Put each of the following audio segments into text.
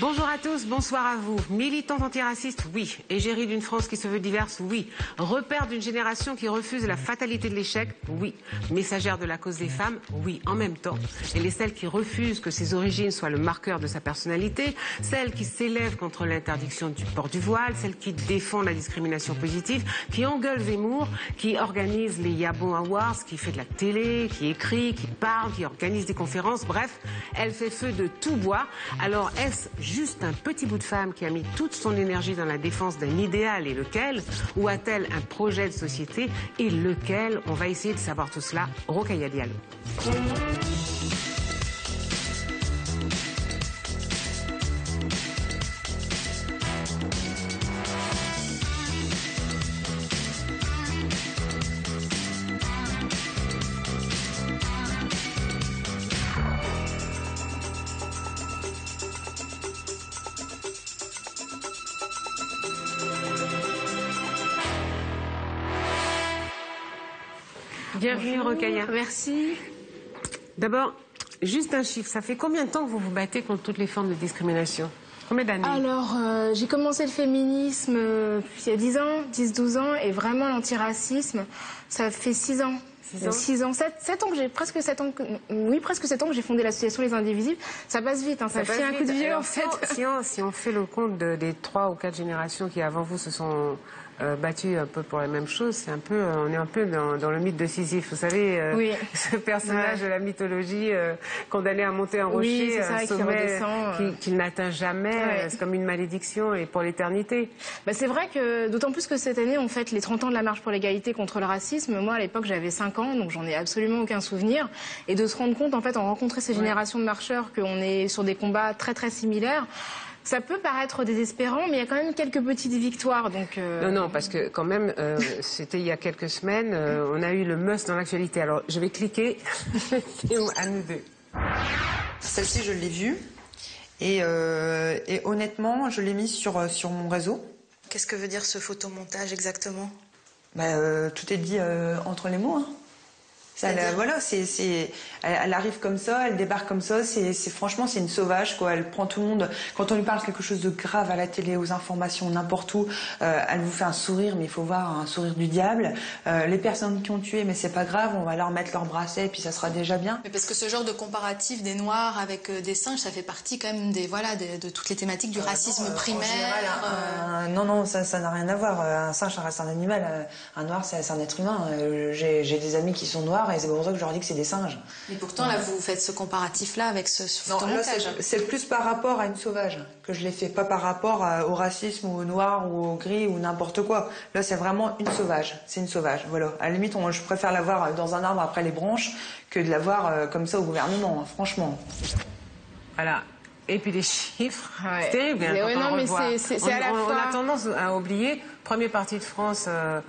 Bonjour à tous, bonsoir à vous. Militante antiraciste, oui. Égérie d'une France qui se veut diverse, oui. Repère d'une génération qui refuse la fatalité de l'échec, oui. Messagère de la cause des femmes, oui. En même temps, elle est celle qui refuse que ses origines soient le marqueur de sa personnalité, celle qui s'élève contre l'interdiction du port du voile, celle qui défend la discrimination positive, qui engueule Zemmour, qui organise les Yabon Awards, qui fait de la télé, qui écrit, qui parle, qui organise des conférences. Bref, elle fait feu de tout bois. Alors, est-ce juste un petit bout de femme qui a mis toute son énergie dans la défense d'un idéal et lequel? Ou a-t-elle un projet de société et lequel? On va essayer de savoir tout cela. Rokhaya Diallo. Bienvenue Rokhaya. Merci. D'abord, juste un chiffre. Ça fait combien de temps que vous vous battez contre toutes les formes de discrimination? Combien d'années? Alors, j'ai commencé le féminisme il y a 10 ans, 10-12 ans, et vraiment l'antiracisme, ça fait 6 ans. 6 ans, 7 ans que j'ai, presque 7 ans que j'ai fondé l'association Les Indivisibles. Ça passe vite, hein, ça fait un coup de vieux en fait. Si on fait le compte des 3 ou 4 générations qui avant vous se sont battues un peu pour la même chose, c'est un peu, on est un peu dans le mythe de Sisyphe, vous savez, oui. Ce personnage de la mythologie condamné à monter un rocher, un sommet qu'il n'atteint jamais, c'est comme une malédiction et pour l'éternité. Bah, c'est vrai que, d'autant plus que cette année on fête les 30 ans de la marche pour l'égalité contre le racisme. Moi à l'époque j'avais 5 ans, donc j'en ai absolument aucun souvenir. Et de se rendre compte, en fait, en rencontrant ces générations de marcheurs, qu'on est sur des combats très très similaires, ça peut paraître désespérant, mais il y a quand même quelques petites victoires. Donc Non, parce que quand même, c'était il y a quelques semaines, on a eu le must dans l'actualité. Alors, je vais cliquer, à nous deux. Celle-ci, je l'ai vue, et honnêtement, je l'ai mise sur mon réseau. Qu'est-ce que veut dire ce photomontage exactement? Tout est dit entre les mots. Hein. Voilà, elle arrive comme ça, elle débarque comme ça. Franchement, c'est une sauvage, quoi. Elle prend tout le monde. Quand on lui parle quelque chose de grave à la télé, aux informations, n'importe où, elle vous fait un sourire, mais il faut voir un sourire du diable. Les personnes qui ont tué, mais c'est pas grave, on va leur mettre leur bracelet et puis ça sera déjà bien. Mais parce que ce genre de comparatif des noirs avec des singes, ça fait partie quand même de toutes les thématiques du racisme primaire. Général, non, ça n'a rien à voir. Un singe, ça reste un animal. Un noir, c'est un être humain. J'ai des amis qui sont noirs. Et c'est pour ça que je leur dis que c'est des singes. Et pourtant, là, vous faites ce comparatif-là avec ce photomontage. C'est plus par rapport à une sauvage que je l'ai fait, pas par rapport au racisme ou au noir ou au gris ou n'importe quoi. Là, c'est vraiment une sauvage. C'est une sauvage, voilà. À la limite, je préfère la voir dans un arbre après les branches que de la voir comme ça au gouvernement, hein, franchement. Voilà. Et puis les chiffres, c'est terrible. On a tendance à oublier, premier parti de France...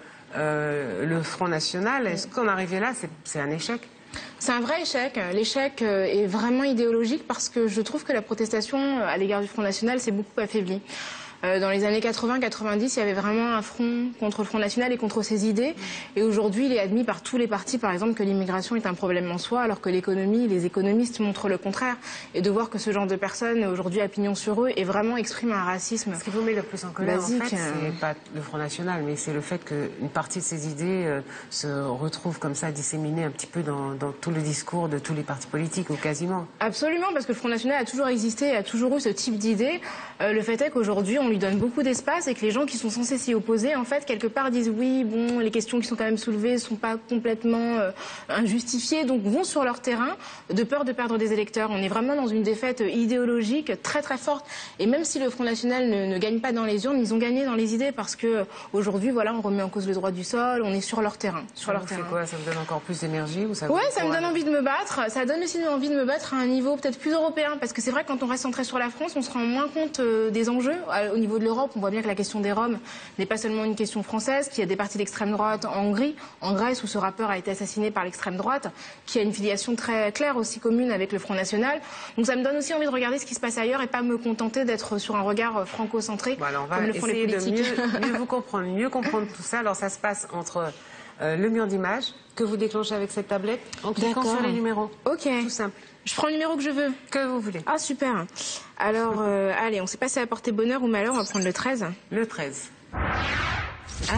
le Front National, est-ce qu'en arriver là, c'est un échec? C'est un vrai échec. L'échec est vraiment idéologique parce que je trouve que la protestation à l'égard du Front National s'est beaucoup affaiblie. Dans les années 80-90, il y avait vraiment un front contre le Front National et contre ses idées. Et aujourd'hui, il est admis par tous les partis, par exemple, que l'immigration est un problème en soi, alors que l'économie, les économistes montrent le contraire. Et de voir que ce genre de personnes, aujourd'hui, à pignon sur eux, et vraiment expriment un racisme. Ce qui vous met le plus en colère, basique, en fait, c'est pas le Front National, mais c'est le fait qu'une partie de ces idées se retrouve comme ça disséminées un petit peu dans tout le discours de tous les partis politiques, ou quasiment. Absolument, parce que le Front National a toujours existé, a toujours eu ce type d'idées. Le fait est qu'aujourd'hui, on lui donne beaucoup d'espace et que les gens qui sont censés s'y opposer, en fait, quelque part disent oui, bon, les questions qui sont quand même soulevées sont pas complètement injustifiées, donc vont sur leur terrain de peur de perdre des électeurs. On est vraiment dans une défaite idéologique très très forte. Et même si le Front National ne gagne pas dans les urnes, ils ont gagné dans les idées parce que aujourd'hui, voilà, on remet en cause le droit du sol, on est sur leur terrain. Ça vous fait quoi? Ça vous donne encore plus d'énergie ou ça? Ouais, ça me donne envie de me battre. Ça donne aussi envie de me battre à un niveau peut-être plus européen, parce que c'est vrai que quand on reste centré sur la France, on se rend moins compte des enjeux au niveau de l'Europe. On voit bien que la question des Roms n'est pas seulement une question française, qu'il y a des partis d'extrême droite en Hongrie, en Grèce, où ce rappeur a été assassiné par l'extrême droite, qui a une filiation très claire aussi commune avec le Front National. Donc ça me donne aussi envie de regarder ce qui se passe ailleurs et pas me contenter d'être sur un regard franco-centré, bon, alors on va comme le font les politiques. Mieux vous comprendre, mieux comprendre tout ça. Alors ça se passe entre le mur d'image que vous déclenchez avec cette tablette en cliquant sur les numéros. Ok. Tout simple. Je prends le numéro que je veux. Que vous voulez. Ah, super. Alors, allez, on s'est passé à porter bonheur ou malheur, on va prendre le 13. Le 13. Ah.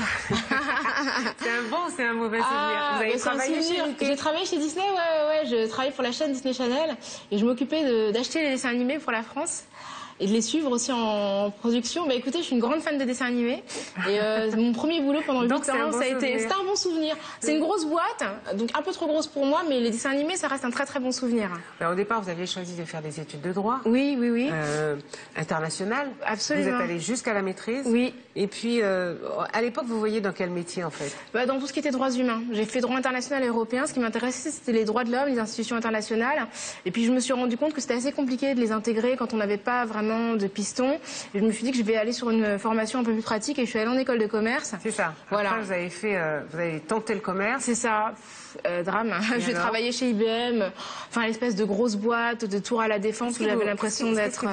C'est un bon, c'est un mauvais souvenir. Vous avez travaillé chez Mickey? J'ai travaillé chez Disney, ouais. Je travaillais pour la chaîne Disney Channel et je m'occupais d'acheter les dessins animés pour la France et de les suivre aussi en production. Bah écoutez, je suis une grande fan de dessins animés et mon premier boulot pendant 8 ans, c'était un bon souvenir. C'est une grosse boîte, donc un peu trop grosse pour moi, mais les dessins animés, ça reste un très très bon souvenir. Alors, au départ, vous aviez choisi de faire des études de droit. Oui. International. Absolument. Vous êtes allé jusqu'à la maîtrise. Oui. Et puis, à l'époque, vous voyez dans quel métier en fait? Bah, dans tout ce qui était droits humains. J'ai fait droit international et européen. Ce qui m'intéressait, c'était les droits de l'homme, les institutions internationales. Et puis, je me suis rendu compte que c'était assez compliqué de les intégrer quand on n'avait pas vraiment de piston. Et je me suis dit que je vais aller sur une formation un peu plus pratique et je suis allée en école de commerce. C'est ça. Voilà. Après, vous avez tenté le commerce. C'est ça. Drame. J'ai travaillé chez IBM, enfin l'espèce de grosse boîte de Tour à la Défense où j'avais l'impression d'être.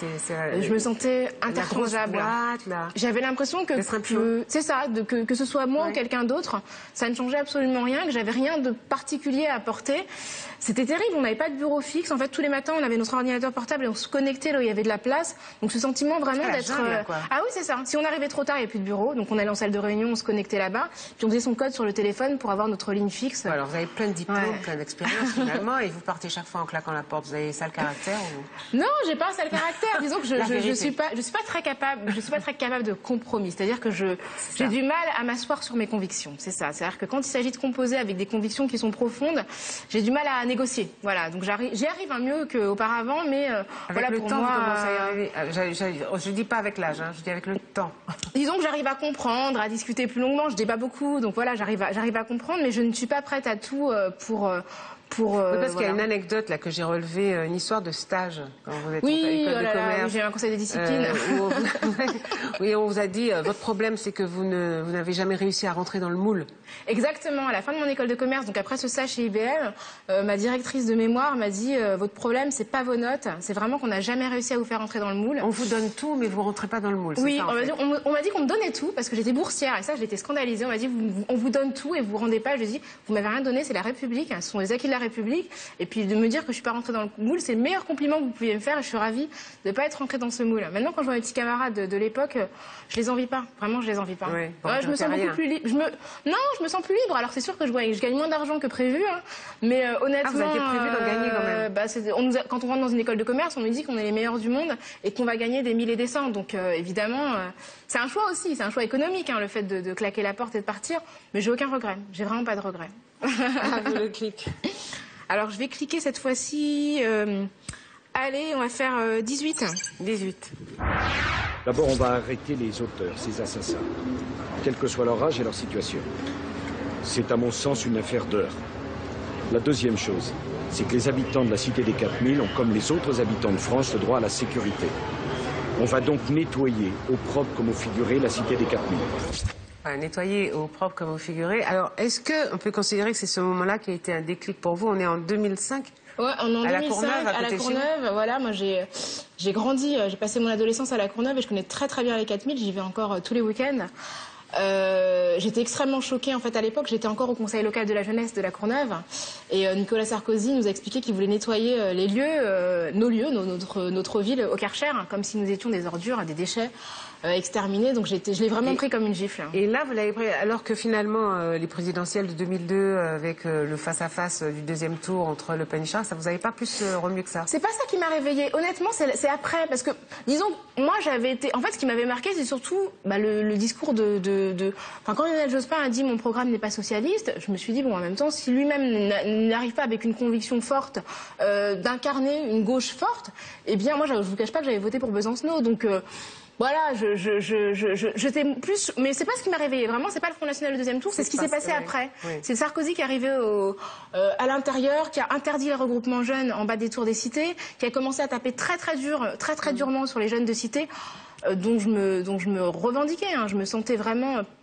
Je me sentais interchangeable. J'avais l'impression que c'est ça, que ce soit moi ou quelqu'un d'autre, ça ne changeait absolument rien, que j'avais rien de particulier à apporter. C'était terrible. On n'avait pas de bureau fixe. En fait, tous les matins, on avait notre ordinateur portable et on se connectait là où il y avait de la place. Donc, ce sentiment vraiment d'être. Ah oui, c'est ça. Si on arrivait trop tard, il n'y avait plus de bureau. Donc, on allait en salle de réunion, on se connectait là-bas. Puis, on faisait son code sur le téléphone pour avoir notre ligne fixe. Alors, vous avez plein de diplômes, plein d'expériences finalement, et vous partez chaque fois en claquant la porte. Vous avez sale caractère ou... Non, j'ai pas un sale caractère. Disons que je suis pas très capable de compromis. C'est-à-dire que j'ai du mal à m'asseoir sur mes convictions. C'est ça. C'est-à-dire que quand il s'agit de composer avec des convictions qui sont profondes, j'ai du mal à négocier. Voilà. Donc j'y arrive mieux qu'auparavant, mais voilà, le pour temps, moi. vous commencez à y arriver. Je dis pas avec l'âge, je dis avec le temps. Disons que j'arrive à comprendre, à discuter plus longuement. Je débat beaucoup, donc voilà, j'arrive à comprendre, mais je ne suis pas prête à tout pour parce qu'il y a une anecdote là que j'ai relevée, une histoire de stage quand vous êtes en école de commerce. Oui, j'ai un conseil de discipline. Oui, on vous a dit votre problème c'est que vous n'avez jamais réussi à rentrer dans le moule. Exactement. À la fin de mon école de commerce, donc après ce stage chez IBM, ma directrice de mémoire m'a dit votre problème c'est pas vos notes, c'est vraiment qu'on n'a jamais réussi à vous faire rentrer dans le moule. On vous donne tout, mais vous rentrez pas dans le moule. Oui, ça, on m'a dit qu'on me donnait tout parce que j'étais boursière et ça j'étais scandalisée. On m'a dit on vous donne tout et vous vous rendez pas. Je lui ai dit vous m'avez rien donné, c'est la République, ce sont les acquis de la République. Et puis de me dire que je suis pas rentrée dans le moule, c'est le meilleur compliment que vous pouviez me faire et je suis ravie de pas être rentrée dans ce moule. Maintenant, quand je vois mes petits camarades de l'époque, je les envie pas. Vraiment, je les envie pas. Oui, je me sens beaucoup plus libre. Non, je me sens plus libre. Alors c'est sûr que je gagne moins d'argent que prévu, hein. Mais honnêtement, vous aviez prévu d'en gagner quand même. Quand on rentre dans une école de commerce, on nous dit qu'on est les meilleurs du monde et qu'on va gagner des milliers et des cents. Donc évidemment, c'est un choix aussi, c'est un choix économique, hein, le fait de claquer la porte et de partir. Mais j'ai aucun regret. J'ai vraiment pas de regret. Vous le clic. Alors, je vais cliquer cette fois-ci. Allez, on va faire 18. 18. D'abord, on va arrêter les auteurs, ces assassins, quel que soit leur âge et leur situation. C'est à mon sens une affaire d'heures. La deuxième chose, c'est que les habitants de la cité des 4000 ont, comme les autres habitants de France, le droit à la sécurité. On va donc nettoyer, au propre comme au figuré, la cité des 4000. Nettoyer au propre comme au figuré. Alors, est-ce qu'on peut considérer que c'est ce moment-là qui a été un déclic pour vous? On est en 2005. Ouais, on est en 2005, à la Courneuve. Voilà, moi j'ai grandi, j'ai passé mon adolescence à la Courneuve et je connais très très bien les 4000. J'y vais encore tous les week-ends. J'étais extrêmement choquée en fait à l'époque. J'étais encore au conseil local de la jeunesse de la Courneuve et Nicolas Sarkozy nous a expliqué qu'il voulait nettoyer les lieux, nos lieux, notre ville au Karcher, hein, comme si nous étions des ordures, des déchets exterminés. Donc je l'ai vraiment pris comme une gifle. Et là, vous l'avez pris alors que finalement les présidentielles de 2002 avec le face-à-face du deuxième tour entre Le Pen et Chirac, ça vous avait pas plus remué que ça? C'est pas ça qui m'a réveillée. Honnêtement, c'est après parce que disons moi j'avais été. En fait, ce qui m'avait marqué, c'est surtout le discours Enfin, quand Lionel Jospin a dit mon programme n'est pas socialiste, je me suis dit bon en même temps si lui-même n'arrive pas avec une conviction forte d'incarner une gauche forte, eh bien moi je vous cache pas que j'avais voté pour Besancenot. Donc voilà, j'étais plus, mais c'est pas ce qui m'a réveillée. Vraiment, c'est pas le Front National le deuxième tour, c'est ce qui s'est passé après. Oui. C'est Sarkozy qui est arrivé à l'intérieur, qui a interdit les regroupements jeunes en bas des tours des cités, qui a commencé à taper très durement sur les jeunes de cité, dont je me revendiquais. Hein. Je me sentais vraiment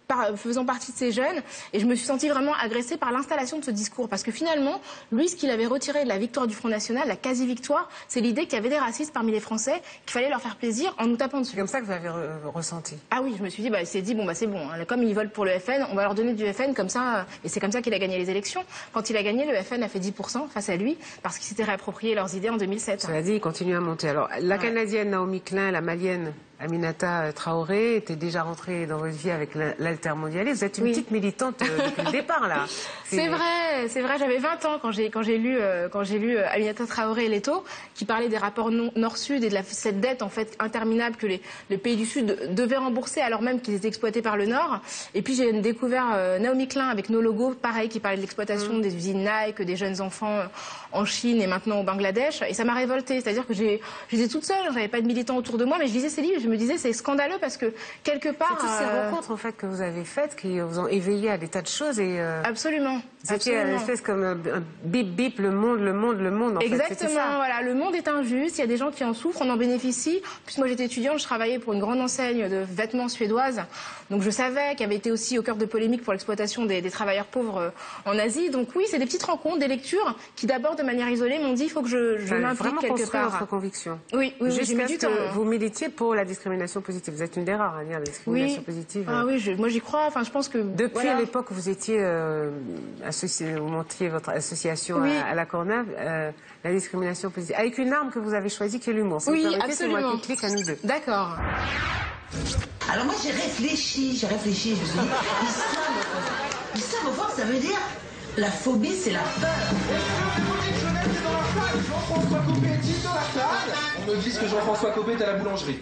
faisant partie de ces jeunes, et je me suis sentie vraiment agressée par l'installation de ce discours, parce que finalement, lui, ce qu'il avait retiré de la victoire du Front National, la quasi-victoire, c'est l'idée qu'il y avait des racistes parmi les Français, qu'il fallait leur faire plaisir en nous tapant dessus. C'est comme ça que vous avez ressenti? Ah oui, je me suis dit, il s'est dit, c'est bon, hein, comme ils volent pour le FN, on va leur donner du FN comme ça, et c'est comme ça qu'il a gagné les élections. Quand il a gagné, le FN a fait 10% face à lui, parce qu'ils s'étaient réapproprié leurs idées en 2007. Cela dit, il continue à monter. Alors, la Canadienne Naomi Klein, la Malienne Aminata Traoré était déjà rentrée dans votre vie avec l'altermondialisme. Vous êtes une petite militante depuis le départ, là. C'est vrai. J'avais 20 ans quand j'ai lu Aminata Traoré et Leto, qui parlait des rapports Nord-Sud et de cette dette en fait interminable que les pays du Sud devaient rembourser alors même qu'ils étaient exploités par le Nord. Et puis j'ai découvert Naomi Klein avec Nos Logos, pareil, qui parlait de l'exploitation des usines Nike, des jeunes enfants en Chine et maintenant au Bangladesh. Et ça m'a révoltée. C'est-à-dire que j'étais toute seule, j'avais pas de militants autour de moi, mais je lisais ces livres. Je me disais, c'est scandaleux parce que, quelque part... C'est toutes ces rencontres, en fait, que vous avez faites qui vous ont éveillé à des tas de choses et... Absolument. C'était une espèce comme un bip, le monde, en fait. Exactement, voilà. Le monde est injuste, il y a des gens qui en souffrent, on en bénéficie. En plus, moi, j'étais étudiante, je travaillais pour une grande enseigne de vêtements suédoise. Donc, je savais qu'elle avait été aussi au cœur de polémiques pour l'exploitation des travailleurs pauvres en Asie. Donc, oui, c'est des petites rencontres, des lectures qui, d'abord, de manière isolée, m'ont dit, il faut que je m'implique quelque part. Votre conviction. Oui, j'ai mis du temps. Vous militiez pour la discrimination positive. Vous êtes une des rares à dire la discrimination positive. Ah oui, moi j'y crois. Enfin, je pense que depuis l'époque où vous étiez vous montiez votre association à la Courneuve, la discrimination positive, avec une arme que vous avez choisie qui est l'humour. Oui, absolument. C'est moi qui clique à nous deux. D'accord. Alors moi j'ai réfléchi, je me suis dit, islamophobie, ça veut dire la phobie, c'est la peur. Jean-François Copé est-il dans la table? On me dit que Jean-François Copé est à la boulangerie.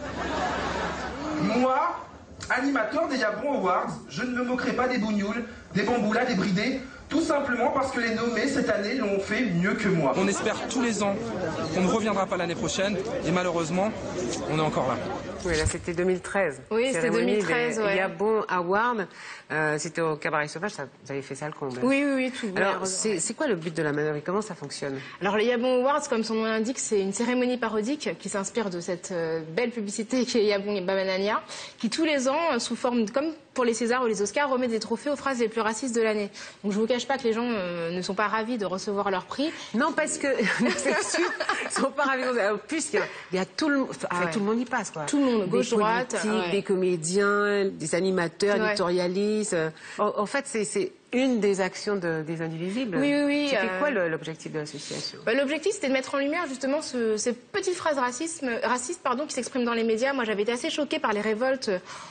Moi, animateur des Yabon Awards, je ne me moquerai pas des bougnoules, des bamboulas, des bridés, tout simplement parce que les nommés cette année l'ont fait mieux que moi. On espère tous les ans qu'on ne reviendra pas l'année prochaine et malheureusement, on est encore là. Oui, là c'était 2013. Oui, c'était 2013, Il y a bon Award, c'était au Cabaret Sauvage, vous avez fait ça le comble. Oui, tout. Alors, c'est quoi le but de la manœuvre et comment ça fonctionne? Alors, les Yabon Awards, comme son nom l'indique, c'est une cérémonie parodique qui s'inspire de cette belle publicité qui est Yabon et Babanania, qui tous les ans, sous forme, comme pour les Césars ou les Oscars, remet des trophées aux phrases les plus racistes de l'année. Donc, je vous cache pas que les gens ne sont pas ravis de recevoir leur prix. Non, parce que, c'est sûr, ils sont pas ravis. En plus, il y a tout le monde, tout le monde y passe, quoi. Tout le monde, gauche-droite. Des comédiens, des animateurs, éditorialistes. En fait, c'est une des actions des Indivisibles. Oui. C'était quoi l'objectif de l'association? L'objectif, c'était de mettre en lumière justement ces petites phrases racistes qui s'expriment dans les médias. Moi, j'avais été assez choquée par les révoltes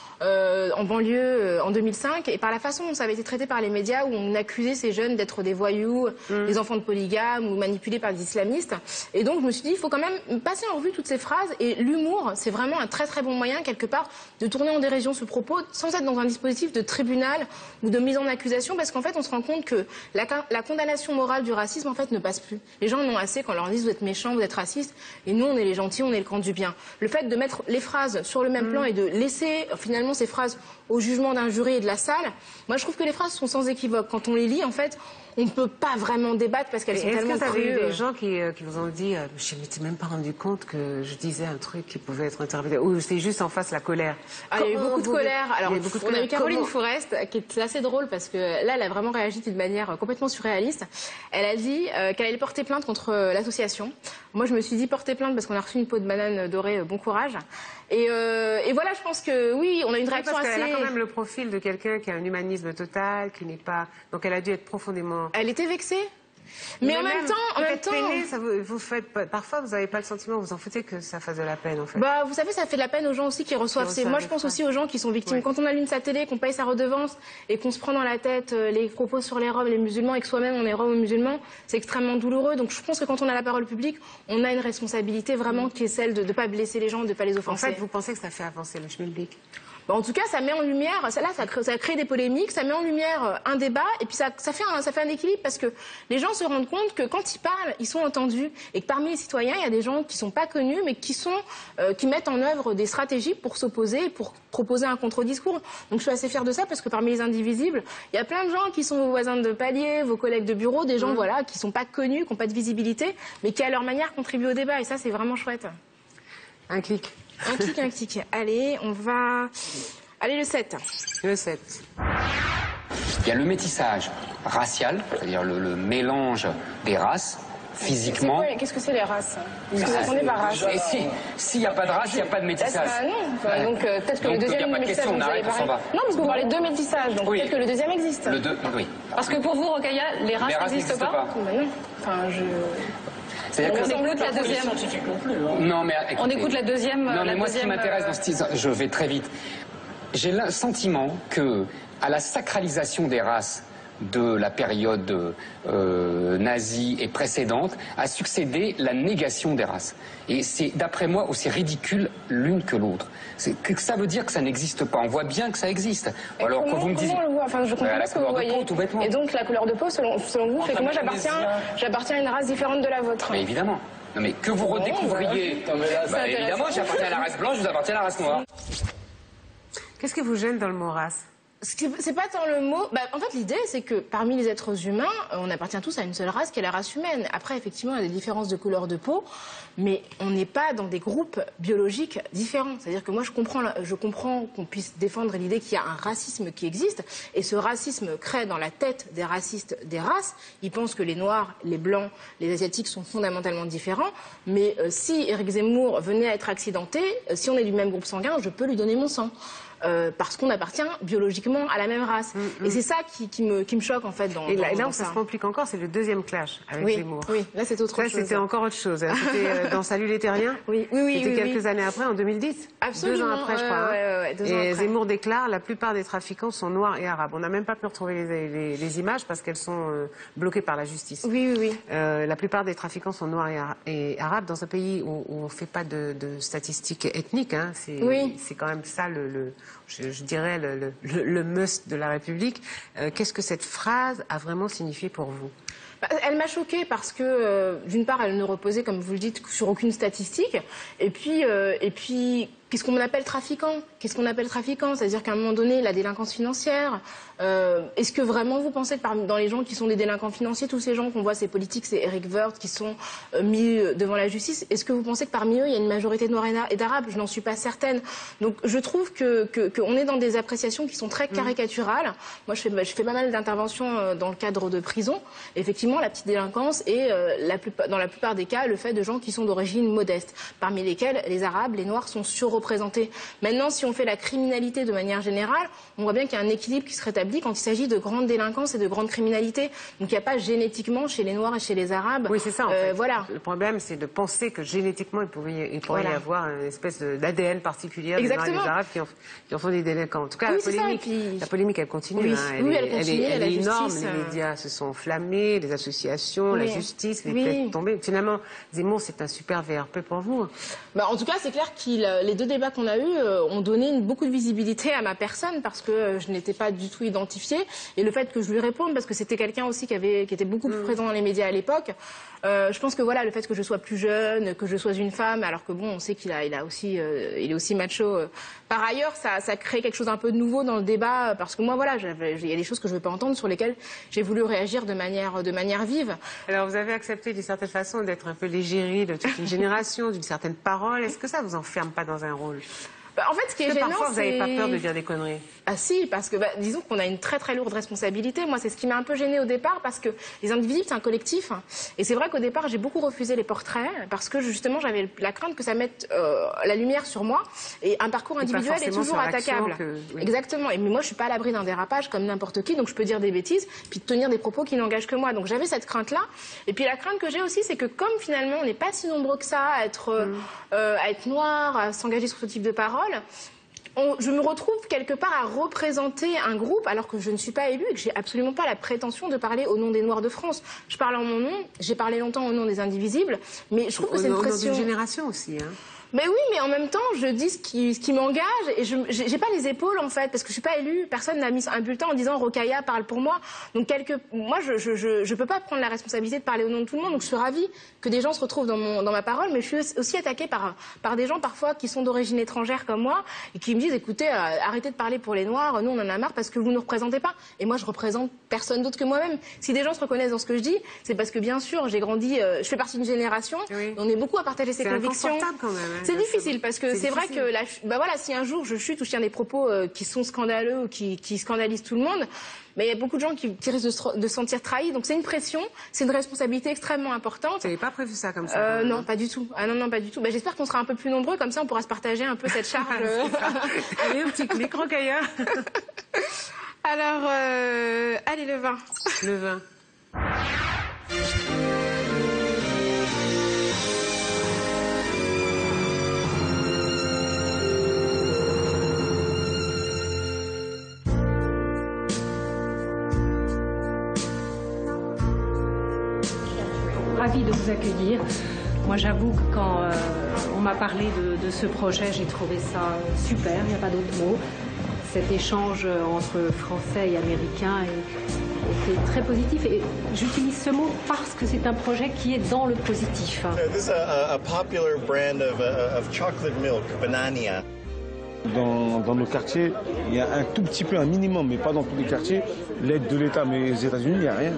en banlieue en 2005 et par la façon dont ça avait été traité par les médias où on accusait ces jeunes d'être des voyous, des enfants de polygames ou manipulés par des islamistes. Et donc, je me suis dit, il faut quand même passer en revue toutes ces phrases et l'humour, c'est vraiment un très très bon moyen quelque part de tourner en dérision ce propos sans être dans un dispositif de tribunal ou de mise en accusation parce qu'en fait, on se rend compte que la condamnation morale du racisme en fait ne passe plus. Les gens en ont assez quand on leur dit vous êtes méchants, vous êtes racistes et nous on est les gentils, on est le camp du bien. Le fait de mettre les phrases sur le même plan et de laisser finalement ces phrases au jugement d'un jury et de la salle, moi je trouve que les phrases sont sans équivoque. Quand on les lit, en fait, on ne peut pas vraiment débattre parce qu'elles sont tellement crues. Est-ce que vous avez eu des gens qui vous ont dit je ne m'étais même pas rendu compte que je disais un truc qui pouvait être interprété, ou c'est juste en face la colère? Il y a eu beaucoup de colère. Alors, on a eu Caroline Forest qui est assez drôle parce que là, elle a vraiment réagi d'une manière complètement surréaliste. Elle a dit qu'elle allait porter plainte contre l'association. Moi, je me suis dit porter plainte parce qu'on a reçu une peau de banane dorée, bon courage. Et voilà, je pense que oui, on a une réaction assez... Elle a quand même le profil de quelqu'un qui a un humanisme total, qui n'est pas... Donc elle a dû être profondément... Elle était vexée. Mais en même temps, peiné, vous faites parfois vous n'avez pas le sentiment, vous en foutez que ça fasse de la peine en fait. Vous savez, ça fait de la peine aux gens aussi qui reçoivent. Moi, je pense aussi aux gens qui sont victimes. Ouais. Quand on allume sa télé, qu'on paye sa redevance et qu'on se prend dans la tête les propos sur les Roms, les musulmans, et que soi-même on est Roms ou musulmans, c'est extrêmement douloureux. Donc, je pense que quand on a la parole publique, on a une responsabilité vraiment qui est celle de ne pas blesser les gens, de ne pas les offenser. En fait, vous pensez que ça fait avancer le schmilblick? En tout cas, ça met en lumière, ça crée des polémiques, ça met en lumière un débat, et puis ça fait un équilibre parce que les gens se rendent compte que quand ils parlent, ils sont entendus, et que parmi les citoyens, il y a des gens qui sont pas connus, mais qui mettent en œuvre des stratégies pour s'opposer, pour proposer un contre-discours. Donc je suis assez fière de ça parce que parmi les Indivisibles, il y a plein de gens qui sont vos voisins de palier, vos collègues de bureau, des gens qui sont pas connus, qui n'ont pas de visibilité, mais qui à leur manière contribuent au débat, et ça c'est vraiment chouette. Un clic. Un clic. Allez, on va... Allez, le 7. Le 7. Il y a le métissage racial, c'est-à-dire le mélange des races. Physiquement. Qu'est-ce que c'est les races? Qu'est-ce que vous comprenez par race? Et s'il n'y a pas de race, il n'y a pas de métissage. Non. Enfin, donc peut-être que le deuxième métissage, vous allez parler. Non, parce que vous parlez de deux métissages, donc peut-être que le deuxième existe. Oui. Parce que pour vous, Rokhaya, les races n'existent pas. Non. Enfin, On écoute la deuxième. Non, mais écoutez, on écoute la deuxième. Non, mais moi, ce qui m'intéresse dans ce titre, je vais très vite. J'ai le sentiment que, à la sacralisation des races de la période nazie et précédente, a succédé la négation des races. Et c'est, d'après moi, aussi ridicule l'une que l'autre. Ça veut dire que ça n'existe pas. On voit bien que ça existe. Alors que vous me disiez... Comment on le voit? Enfin, je comprends pas ce que vous voyez. Peau, tout bêtement. Et donc, la couleur de peau, selon vous, fait que moi, j'appartiens à une race différente de la vôtre. Mais évidemment. Non, mais que vous redécouvriez... évidemment, j'appartiens à la race blanche, vous appartenez à la race noire. Qu'est-ce qui vous gêne dans le mot race? C'est pas tant le mot. En fait, l'idée, c'est que parmi les êtres humains, on appartient tous à une seule race qui est la race humaine. Après, effectivement, il y a des différences de couleur de peau, mais on n'est pas dans des groupes biologiques différents. C'est-à-dire que moi, je comprends qu'on puisse défendre l'idée qu'il y a un racisme qui existe, et ce racisme crée dans la tête des racistes des races. Ils pensent que les Noirs, les Blancs, les Asiatiques sont fondamentalement différents, mais si Éric Zemmour venait à être accidenté, si on est du même groupe sanguin, je peux lui donner mon sang. Parce qu'on appartient biologiquement à la même race. Et c'est ça qui me choque en fait dans là où ça se complique encore, c'est le deuxième clash avec Zemmour. Oui, là c'est autre chose. Ça c'était encore autre chose. C'était dans Salut les Terriens. Oui. C'était quelques années après, en 2010. Absolument. 2 ans après, je crois. Ouais, 2 ans après. Zemmour déclare: la plupart des trafiquants sont noirs et arabes. On n'a même pas pu retrouver les images parce qu'elles sont bloquées par la justice. Oui. La plupart des trafiquants sont noirs et arabes dans un pays où on ne fait pas de statistiques ethniques. Hein. C'est quand même ça je dirais le must de la République. Qu'est-ce que cette phrase a vraiment signifié pour vous? Elle m'a choquée parce que, d'une part, elle ne reposait, comme vous le dites, sur aucune statistique. Et puis qu'est-ce qu'on appelle trafiquant? C'est-à-dire qu'à un moment donné, la délinquance financière, est-ce que vraiment vous pensez que dans les gens qui sont des délinquants financiers, tous ces gens qu'on voit, ces politiques, c'est Eric Woerth, qui sont mis devant la justice, est-ce que vous pensez que parmi eux, il y a une majorité de Noirs et d'Arabes? Je n'en suis pas certaine. Donc je trouve qu'on est dans des appréciations qui sont très caricaturales. Moi, je fais pas mal d'interventions dans le cadre de prison. Effectivement, la petite délinquance est, dans la plupart des cas, le fait de gens qui sont d'origine modeste, parmi lesquels les Arabes, les Noirs sont surreprésentés. Maintenant, si on fait la criminalité de manière générale, on voit bien qu'il y a un équilibre qui se rétablit quand il s'agit de grande délinquance et de grande criminalité. Donc il n'y a pas génétiquement chez les Noirs et chez les Arabes. Oui, c'est ça en fait. Voilà. Le problème, c'est de penser que génétiquement, il pourrait y avoir une espèce d'ADN particulier des Noirs et des Arabes qui en font des délinquants. En tout cas, la polémique, elle continue. Elle est énorme. Les médias se sont enflammés, les associations, la justice, les têtes tombées. Finalement, Zemmour, c'est un super VRP pour vous. En tout cas, c'est clair que les deux débats qu'on a eus ont donné beaucoup de visibilité à ma personne parce que je n'étais pas du tout identifiée. Et le fait que je lui réponde, parce que c'était quelqu'un aussi qui était beaucoup plus présent dans les médias à l'époque, je pense que voilà, le fait que je sois plus jeune, que je sois une femme, alors que bon, on sait qu'il est aussi macho. Par ailleurs, ça crée quelque chose un peu de nouveau dans le débat parce que moi, voilà, il y a des choses que je ne veux pas entendre sur lesquelles j'ai voulu réagir de manière vive. Alors, vous avez accepté d'une certaine façon d'être un peu l'égérie de toute une génération, d'une certaine parole. Est-ce que ça vous enferme pas dans un rôle? En fait, ce qui est gênant, parfois, vous n'avez pas peur de dire des conneries? Ah si, parce que disons qu'on a une très très lourde responsabilité. Moi, c'est ce qui m'a un peu gênée au départ, parce que les individus, c'est un collectif. Et c'est vrai qu'au départ, j'ai beaucoup refusé les portraits, parce que justement, j'avais la crainte que ça mette la lumière sur moi. Et un parcours individuel est toujours attaquable. Exactement. Et mais moi, je suis pas à l'abri d'un dérapage comme n'importe qui, donc je peux dire des bêtises, puis tenir des propos qui n'engagent que moi. Donc j'avais cette crainte-là. Et puis la crainte que j'ai aussi, c'est que comme finalement, on n'est pas si nombreux que ça à être noir, à s'engager sur ce type de paroles, je me retrouve quelque part à représenter un groupe alors que je ne suis pas élue et que j'ai absolument pas la prétention de parler au nom des Noirs de France. Je parle en mon nom, j'ai parlé longtemps au nom des Indivisibles, mais je trouve que c'est une pression... Au nom d'une génération aussi, hein. Mais oui, mais en même temps, je dis ce qui m'engage et je n'ai pas les épaules en fait, parce que je suis pas élue. Personne n'a mis un bulletin en disant Rokhaya parle pour moi. Donc moi, je peux pas prendre la responsabilité de parler au nom de tout le monde. Donc je suis ravie que des gens se retrouvent dans ma parole, mais je suis aussi attaquée par des gens parfois qui sont d'origine étrangère comme moi et qui me disent écoutez, arrêtez de parler pour les Noirs. Nous, on en a marre parce que vous nous représentez pas. Et moi, je représente personne d'autre que moi-même. Si des gens se reconnaissent dans ce que je dis, c'est parce que bien sûr, j'ai grandi, je fais partie d'une génération. Oui. On est beaucoup à partager ses convictions. C'est inconfortable quand même. Hein. C'est difficile parce que c'est vrai que voilà, si un jour je chute ou s'il y a des propos qui sont scandaleux ou qui scandalisent tout le monde, mais il y a beaucoup de gens qui risquent de se sentir trahis. Donc c'est une pression, c'est une responsabilité extrêmement importante. Vous n'avez pas prévu ça comme ça Non, pas du tout. Ah non, pas du tout. J'espère qu'on sera un peu plus nombreux, comme ça on pourra se partager un peu cette charge. Allez, un petit clic, Rokhaya. Alors, allez, le vin. Le vin. Ravie de vous accueillir. Moi, j'avoue que quand on m'a parlé de ce projet, j'ai trouvé ça super, il n'y a pas d'autre mot. Cet échange entre Français et Américains était très positif. Et j'utilise ce mot parce que c'est un projet qui est dans le positif. This is a popular brand of chocolate milk, Banania. Dans nos quartiers, il y a un tout petit peu, un minimum, mais pas dans tous les quartiers, l'aide de l'État. Mais aux États-Unis, il n'y a rien.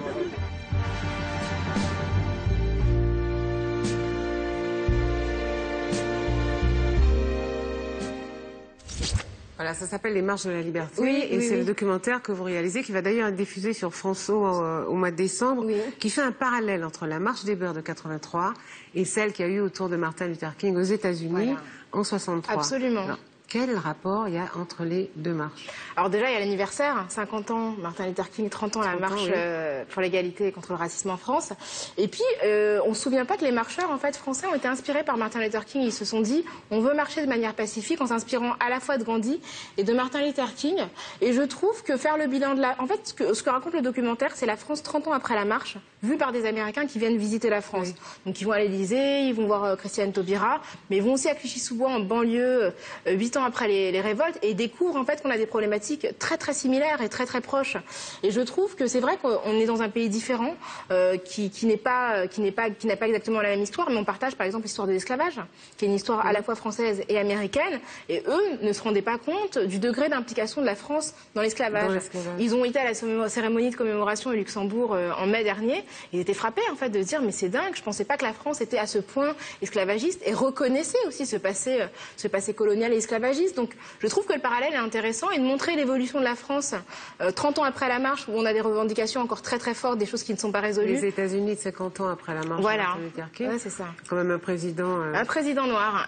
Voilà, ça s'appelle Les Marches de la Liberté. Oui, et c'est oui. le documentaire que vous réalisez, qui va d'ailleurs être diffusé sur France O au mois de décembre, qui fait un parallèle entre la marche des beurs de 83 et celle qu'il y a eu autour de Martin Luther King aux États-Unis en 63. Absolument. Alors, quel rapport il y a entre les deux marches? Alors déjà, il y a l'anniversaire, 50 ans, Martin Luther King, 30 ans, la marche pour l'égalité et contre le racisme en France. Et puis, on ne se souvient pas que les marcheurs, en fait, français, ont été inspirés par Martin Luther King. Ils se sont dit, on veut marcher de manière pacifique en s'inspirant à la fois de Gandhi et de Martin Luther King. Et je trouve que faire le bilan de la... En fait, ce que raconte le documentaire, c'est la France 30 ans après la marche, vue par des Américains qui viennent visiter la France. Donc, ils vont à l'Élysée, ils vont voir Christiane Taubira, mais ils vont aussi à Clichy-sous-Bois, en banlieue, 8 ans après les révoltes, et découvrent en fait qu'on a des problématiques très très similaires et très très proches. Et je trouve que c'est vrai qu'on est dans un pays différent, qui n'a pas exactement la même histoire, mais on partage par exemple l'histoire de l'esclavage, qui est une histoire à la fois française et américaine, et eux ne se rendaient pas compte du degré d'implication de la France dans l'esclavage. Ils ont été à la cérémonie de commémoration au Luxembourg en mai dernier, ils étaient frappés en fait de se dire mais c'est dingue, je pensais pas que la France était à ce point esclavagiste, et reconnaissait aussi ce passé colonial et esclavagiste. Donc je trouve que le parallèle est intéressant, et de montrer l'évolution de la France 30 ans après la marche, où on a des revendications encore très très fortes, des choses qui ne sont pas résolues. Les États-Unis de 50 ans après la marche. Voilà, c'est ça. Quand même un président. Un président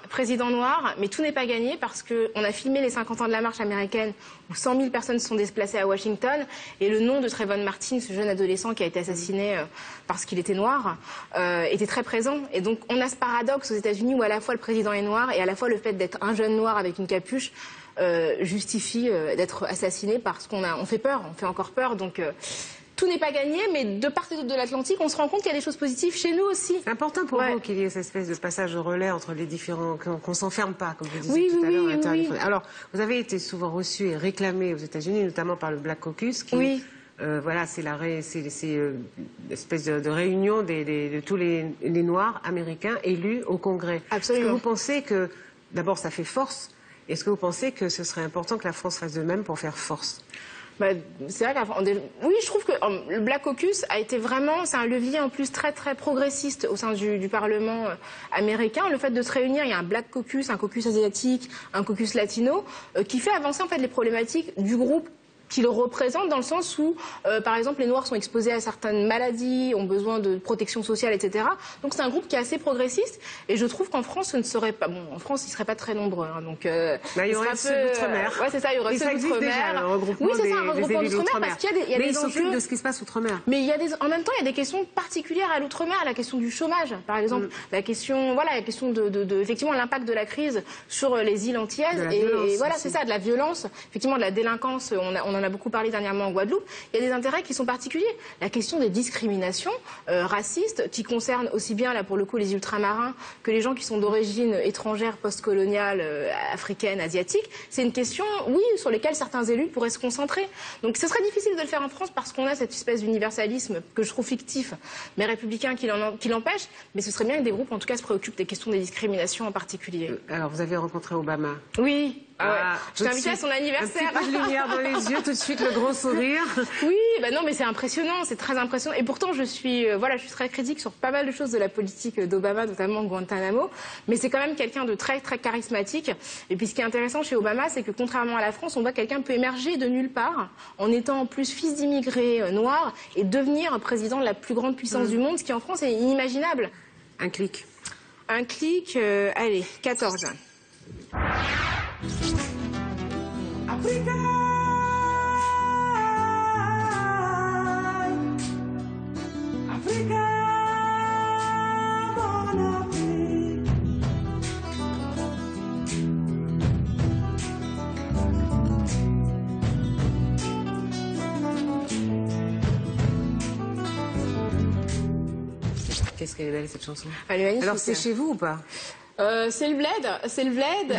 noir, mais tout n'est pas gagné parce qu'on a filmé les 50 ans de la marche américaine où 100 000 personnes se sont déplacées à Washington, et le nom de Trayvon Martin, ce jeune adolescent qui a été assassiné parce qu'il était noir, était très présent. Et donc on a ce paradoxe aux États-Unis où à la fois le président est noir et à la fois le fait d'être un jeune noir avec une capuche justifie d'être assassiné parce qu'on fait peur, on fait encore peur. Donc tout n'est pas gagné, mais de part et d'autre de l'Atlantique, on se rend compte qu'il y a des choses positives chez nous aussi. C'est important pour vous qu'il y ait cette espèce de passage de relais entre les différents, qu'on s'enferme pas, comme vous disiez tout à l'heure. Alors, vous avez été souvent reçu et réclamé aux États-Unis, notamment par le Black Caucus, qui voilà, c'est l'espèce de réunion de tous les Noirs américains élus au Congrès. Absolument. Est-ce que vous pensez que, d'abord, ça fait force? Est-ce que vous pensez que ce serait important que la France fasse de même pour faire force? C'est vrai oui, je trouve que le Black Caucus a été vraiment, c'est un levier en plus très très progressiste au sein du Parlement américain. Le fait de se réunir, il y a un Black Caucus, un caucus asiatique, un caucus latino, qui fait avancer en fait les problématiques du groupe qui le représente, dans le sens où, par exemple, les Noirs sont exposés à certaines maladies, ont besoin de protection sociale, etc. Donc c'est un groupe qui est assez progressiste, et je trouve qu'en France, ce ne serait pas... Bon, en France, ils ne seraient pas très nombreux, hein, donc... il y aurait ceux d'outre-mer. Ouais, c'est ça, il y aurait ceux d'outre-mer. Un regroupement d'outre-mer, parce qu'il y a des enjeux de ce qui se passe outre-mer. Mais en même temps, il y a des questions particulières à l'outre-mer, la question du chômage, par exemple, la question de effectivement l'impact de la crise sur les îles antillaises, et voilà, c'est ça, de la violence, effectivement, de la délinquance. On en a beaucoup parlé dernièrement en Guadeloupe. Il y a des intérêts qui sont particuliers. La question des discriminations racistes, qui concernent aussi bien, là pour le coup, les ultramarins que les gens qui sont d'origine étrangère, postcoloniale, africaine, asiatique, c'est une question, oui, sur laquelle certains élus pourraient se concentrer. Donc ce serait difficile de le faire en France parce qu'on a cette espèce d'universalisme que je trouve fictif, mais républicain, qui l'empêche. Mais ce serait bien que des groupes, en tout cas, se préoccupent des questions des discriminations en particulier. Alors, vous avez rencontré Obama? Oui. Je t'ai invité à son anniversaire. Un petit peu de lumière dans les yeux, tout tout de suite le gros sourire. Oui, bah non, mais c'est impressionnant, c'est très impressionnant. Et pourtant, je suis très critique sur pas mal de choses de la politique d'Obama, notamment Guantanamo. Mais c'est quand même quelqu'un de très, très charismatique. Et puis, ce qui est intéressant chez Obama, c'est que contrairement à la France, on voit quelqu'un peut émerger de nulle part, en étant en plus fils d'immigrés noirs, et devenir président de la plus grande puissance du monde, ce qui en France est inimaginable. Un clic. Un clic, allez, 14. Africa. Africa. Qu'est-ce qu'elle est belle cette chanson. Elle est magnifique. Alors c'est chez vous ou pas? C'est le bled, c'est le bled.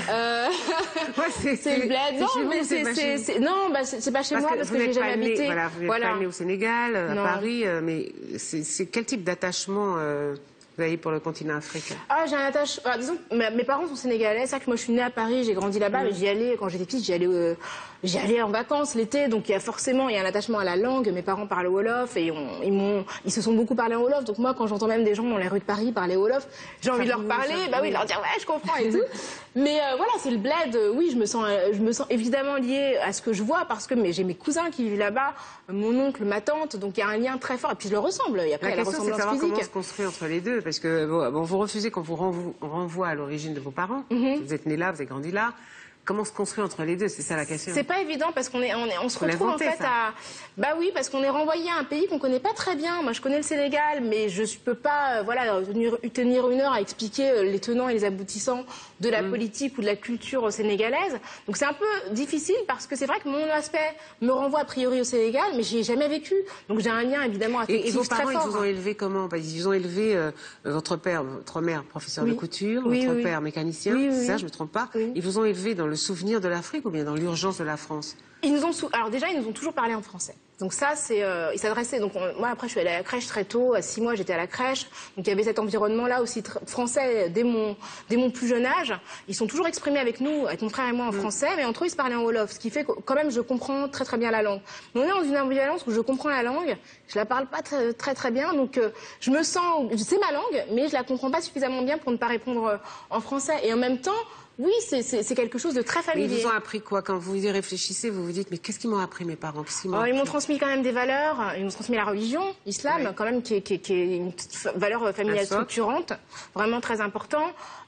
Ouais, c'est le bled. Non, mais c'est pas chez moi parce que j'ai jamais habité. Voilà, vous n'êtes pas né au Sénégal, à Paris, mais c'est quel type d'attachement vous avez pour le continent africain? Ah, j'ai un attachement. Disons, mes parents sont sénégalais. C'est vrai que moi je suis née à Paris, j'ai grandi là-bas, mais j'y allais quand j'étais petite, j'y allais en vacances l'été, donc il y a forcément un attachement à la langue. Mes parents parlent wolof et ils se sont beaucoup parlé en wolof. Donc moi, quand j'entends même des gens dans les rues de Paris parler wolof, j'ai envie de leur parler, de leur dire ouais, je comprends et tout. Mais voilà, c'est le bled. Oui, je me sens évidemment liée à ce que je vois parce que j'ai mes cousins qui vivent là-bas, mon oncle, ma tante, donc il y a un lien très fort. Et puis je le ressemble. Il y a pas la ressemblance physique. Comment on se construit entre les deux, parce que vous refusez qu'on vous renvoie à l'origine de vos parents. Vous êtes né là, vous avez grandi là. Comment se construire entre les deux? C'est ça la question. C'est pas évident parce qu'on se retrouve en fait à... Bah oui, parce qu'on est renvoyé à un pays qu'on connaît pas très bien. Moi, je connais le Sénégal, mais je peux pas tenir une heure à expliquer les tenants et les aboutissants de la politique ou de la culture sénégalaise. Donc c'est un peu difficile parce que c'est vrai que mon aspect me renvoie a priori au Sénégal, mais j'y ai jamais vécu. Donc j'ai un lien évidemment affectif très fort. Et vos parents, ils vous ont élevé comment? Ils ont élevé votre père, votre mère, professeur de couture, votre père, mécanicien, c'est ça, je me trompe pas. Ils vous ont élevé dans le souvenir de l'Afrique ou bien dans l'urgence de la France? Alors déjà, ils nous ont toujours parlé en français. Donc ça, ils s'adressaient. Donc moi, après, je suis allée à la crèche très tôt. À 6 mois, j'étais à la crèche. Donc il y avait cet environnement-là aussi français dès mon plus jeune âge. Ils sont toujours exprimés avec nous, avec mon frère et moi en français, mais entre eux, ils se parlaient en wolof. Ce qui fait que quand même, je comprends très très bien la langue. Mais on est dans une ambivalence où je comprends la langue, je la parle pas très très bien. Donc je me sens, c'est ma langue, mais je la comprends pas suffisamment bien pour ne pas répondre en français. Et en même temps, oui, c'est quelque chose de très familier. Mais ils vous ont appris quoi? Quand vous y réfléchissez, vous vous dites, mais qu'est-ce qu'ils m'ont appris mes parents? Ils m'ont transmis quand même des valeurs, ils m'ont transmis la religion, l'islam, quand même, qui est une valeur familiale structurante, vraiment très important.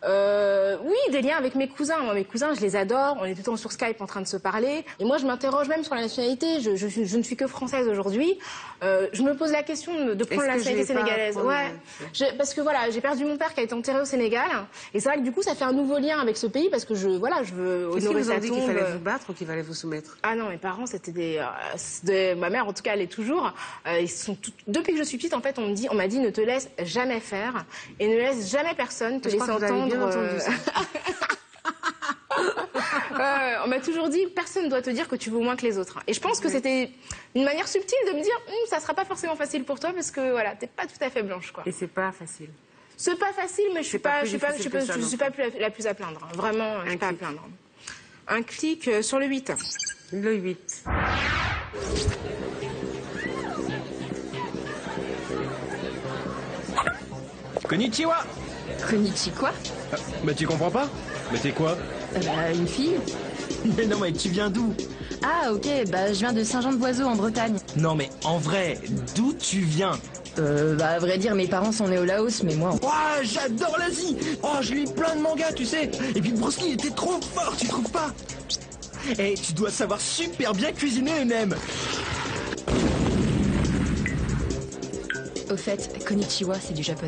Oui, des liens avec mes cousins. Moi, mes cousins, je les adore, on est tout le temps sur Skype en train de se parler. Et moi, je m'interroge même sur la nationalité, je ne suis que française aujourd'hui. Je me pose la question de prendre la nationalité sénégalaise. Parce que voilà, j'ai perdu mon père qui a été enterré au Sénégal. Et c'est vrai que du coup, ça fait un nouveau lien avec ce pays parce que je veux honorer sa tombe. Est-ce qu'ils vous ont dit qu'il fallait vous battre ou qu'il fallait vous soumettre? Ah non, mes parents, c'était ma mère, en tout cas, elle est toujours. Depuis que je suis petite, en fait, on m'a dit ne te laisse jamais faire et ne laisse jamais personne te laisser entendre. On m'a toujours dit personne ne doit te dire que tu vaux moins que les autres. Et je pense que c'était une manière subtile de me dire ça sera pas forcément facile pour toi parce que voilà, t'es pas tout à fait blanche, quoi. Et c'est pas facile. C'est pas facile, mais je suis pas la plus à plaindre. Vraiment, je suis pas à plaindre. Un clic sur le 8. Le 8. Konnichiwa. Konnichiwa. Bah tu comprends pas? Mais t'es quoi? Une fille. Mais non, mais tu viens d'où? Ah ok, je viens de Saint-Jean-de-Boiseau en Bretagne. Non mais en vrai, d'où tu viens? À vrai dire, mes parents sont nés au Laos, mais moi... Ouah, j'adore l'Asie. Oh, je lis plein de mangas, tu sais. Et puis Bruce Lee était trop fort, tu trouves pas? Et tu dois savoir super bien cuisiner, même. Au fait, konnichiwa, c'est du japonais.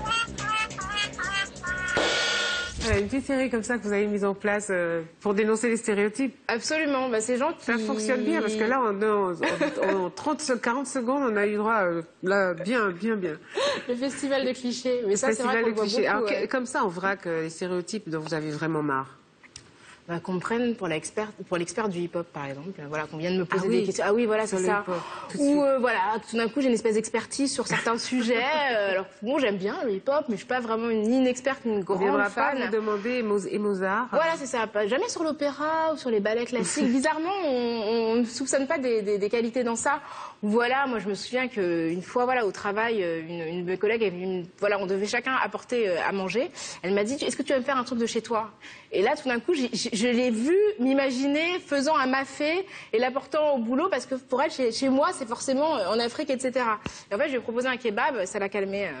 Une petite série comme ça que vous avez mise en place pour dénoncer les stéréotypes. Absolument, ces gens qui... Ça fonctionne bien parce que là, en 40 secondes, on a eu droit bien. Le festival de clichés. Mais ça, c'est vrai qu'on le voit beaucoup. Alors, comme ça, on vrac les stéréotypes dont vous avez vraiment marre. qu'on me prenne pour l'expert du hip-hop, par exemple. Voilà, qu'on vienne me poser des questions. Ah oui, voilà, c'est ça. Ou voilà, tout d'un coup, j'ai une espèce d'expertise sur certains sujets. Alors bon, j'aime bien le hip-hop, mais je suis pas vraiment ni une experte ni une grande fan. On ne viendra pas vous demander et Mozart. Voilà, c'est ça. Jamais sur l'opéra ou sur les ballets classiques. Bizarrement, on ne soupçonne pas des qualités dans ça. Voilà, moi, je me souviens qu'une fois, voilà, au travail, une de mes collègues est venue, voilà, on devait chacun apporter à manger. Elle m'a dit, est-ce que tu vas me faire un truc de chez toi? Et là, tout d'un coup, je l'ai vue m'imaginer faisant un mafé et l'apportant au boulot parce que pour elle, chez moi, c'est forcément en Afrique, etc. Et en fait, je lui ai proposé un kebab, ça l'a calmé.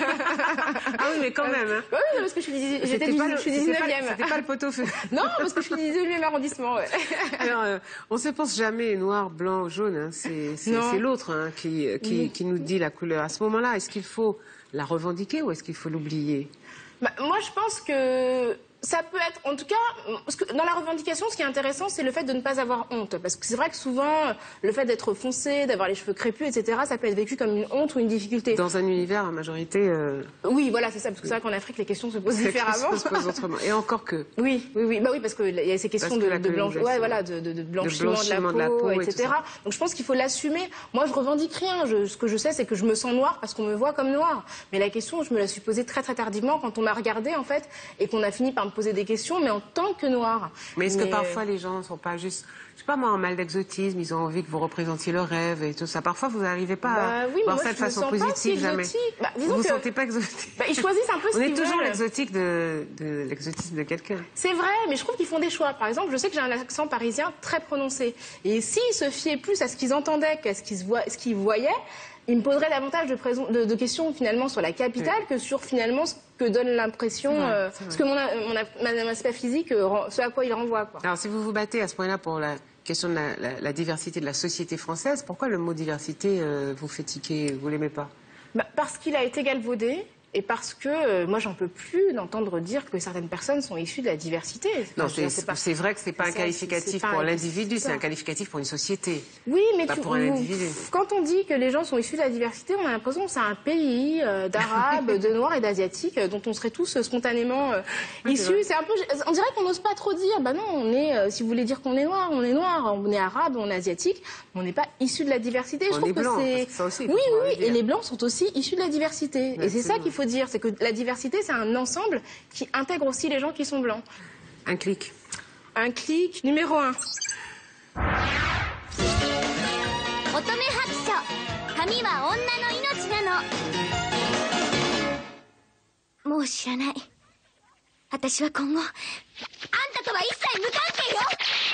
Ah oui, mais quand même. Hein. Oui, parce que je suis 19e. C'était pas le pot-au-feu. Non, parce que je suis 19e arrondissement. Ouais. Alors, on se pense jamais noir, blanc, jaune. Hein. C'est l'autre hein, qui nous dit la couleur. À ce moment-là, est-ce qu'il faut la revendiquer ou est-ce qu'il faut l'oublier? Moi, je pense que ça peut être, en tout cas, parce que dans la revendication, ce qui est intéressant, c'est le fait de ne pas avoir honte. Parce que c'est vrai que souvent, le fait d'être foncé, d'avoir les cheveux crépus, etc., ça peut être vécu comme une honte ou une difficulté. Dans un univers, en majorité... Oui, voilà, c'est ça. Parce que c'est vrai qu'en Afrique, les questions se posent différemment. Se posent autrement. Et encore que... Oui, parce qu'il y a ces questions de blanchiment, de blanchiment de la peau, etc. Donc je pense qu'il faut l'assumer. Moi, je revendique rien. Ce que je sais, c'est que je me sens noire parce qu'on me voit comme noire. Mais la question, je me la suis posée très, très tardivement quand on m'a regardée, en fait, et qu'on a fini par me poser des questions, mais en tant que noire. Mais est-ce que parfois les gens ne sont pas juste, je sais pas moi, en mal d'exotisme, ils ont envie que vous représentiez leur rêve et tout ça. Parfois, vous n'arrivez pas à voir ça de façon positive, jamais. Vous ne vous sentez pas exotique. Ils choisissent un peu ce qu'ils veulent. On est toujours l'exotique de l'exotisme de quelqu'un. C'est vrai, mais je trouve qu'ils font des choix. Par exemple, je sais que j'ai un accent parisien très prononcé. Et s'ils se fiaient plus à ce qu'ils entendaient qu'à ce qu'ils voyaient, il me poserait davantage de questions finalement sur la capitale que sur finalement ce que donne l'impression, ce que mon aspect physique, ce à quoi il renvoie. Quoi. Alors si vous vous battez à ce point-là pour la question de la diversité de la société française, pourquoi le mot diversité vous fait tiquer, vous l'aimez pas? Parce qu'il a été galvaudé. Et parce que moi, j'en peux plus d'entendre dire que certaines personnes sont issues de la diversité. Non, c'est vrai que c'est pas un qualificatif pour l'individu, c'est un qualificatif pour une société. Oui, mais pas pour un individu. Quand on dit que les gens sont issus de la diversité, on a l'impression que c'est un pays d'Arabes, de Noirs et d'Asiatiques dont on serait tous spontanément issus. C'est un peu, on dirait qu'on n'ose pas trop dire. Bah non, on est. Si vous voulez dire qu'on est noir, on est noir. On est arabe, on est asiatique. Mais on n'est pas issus de la diversité. Je trouve que c'est. Oui, et les blancs sont aussi issus de la diversité. Et c'est ça qu'il faut dire, c'est que la diversité, c'est un ensemble qui intègre aussi les gens qui sont blancs. Un clic. Un clic numéro 1. 乙女白書髪は女の命なの。もう知らない。私は今後あんたとは一切無関係よ。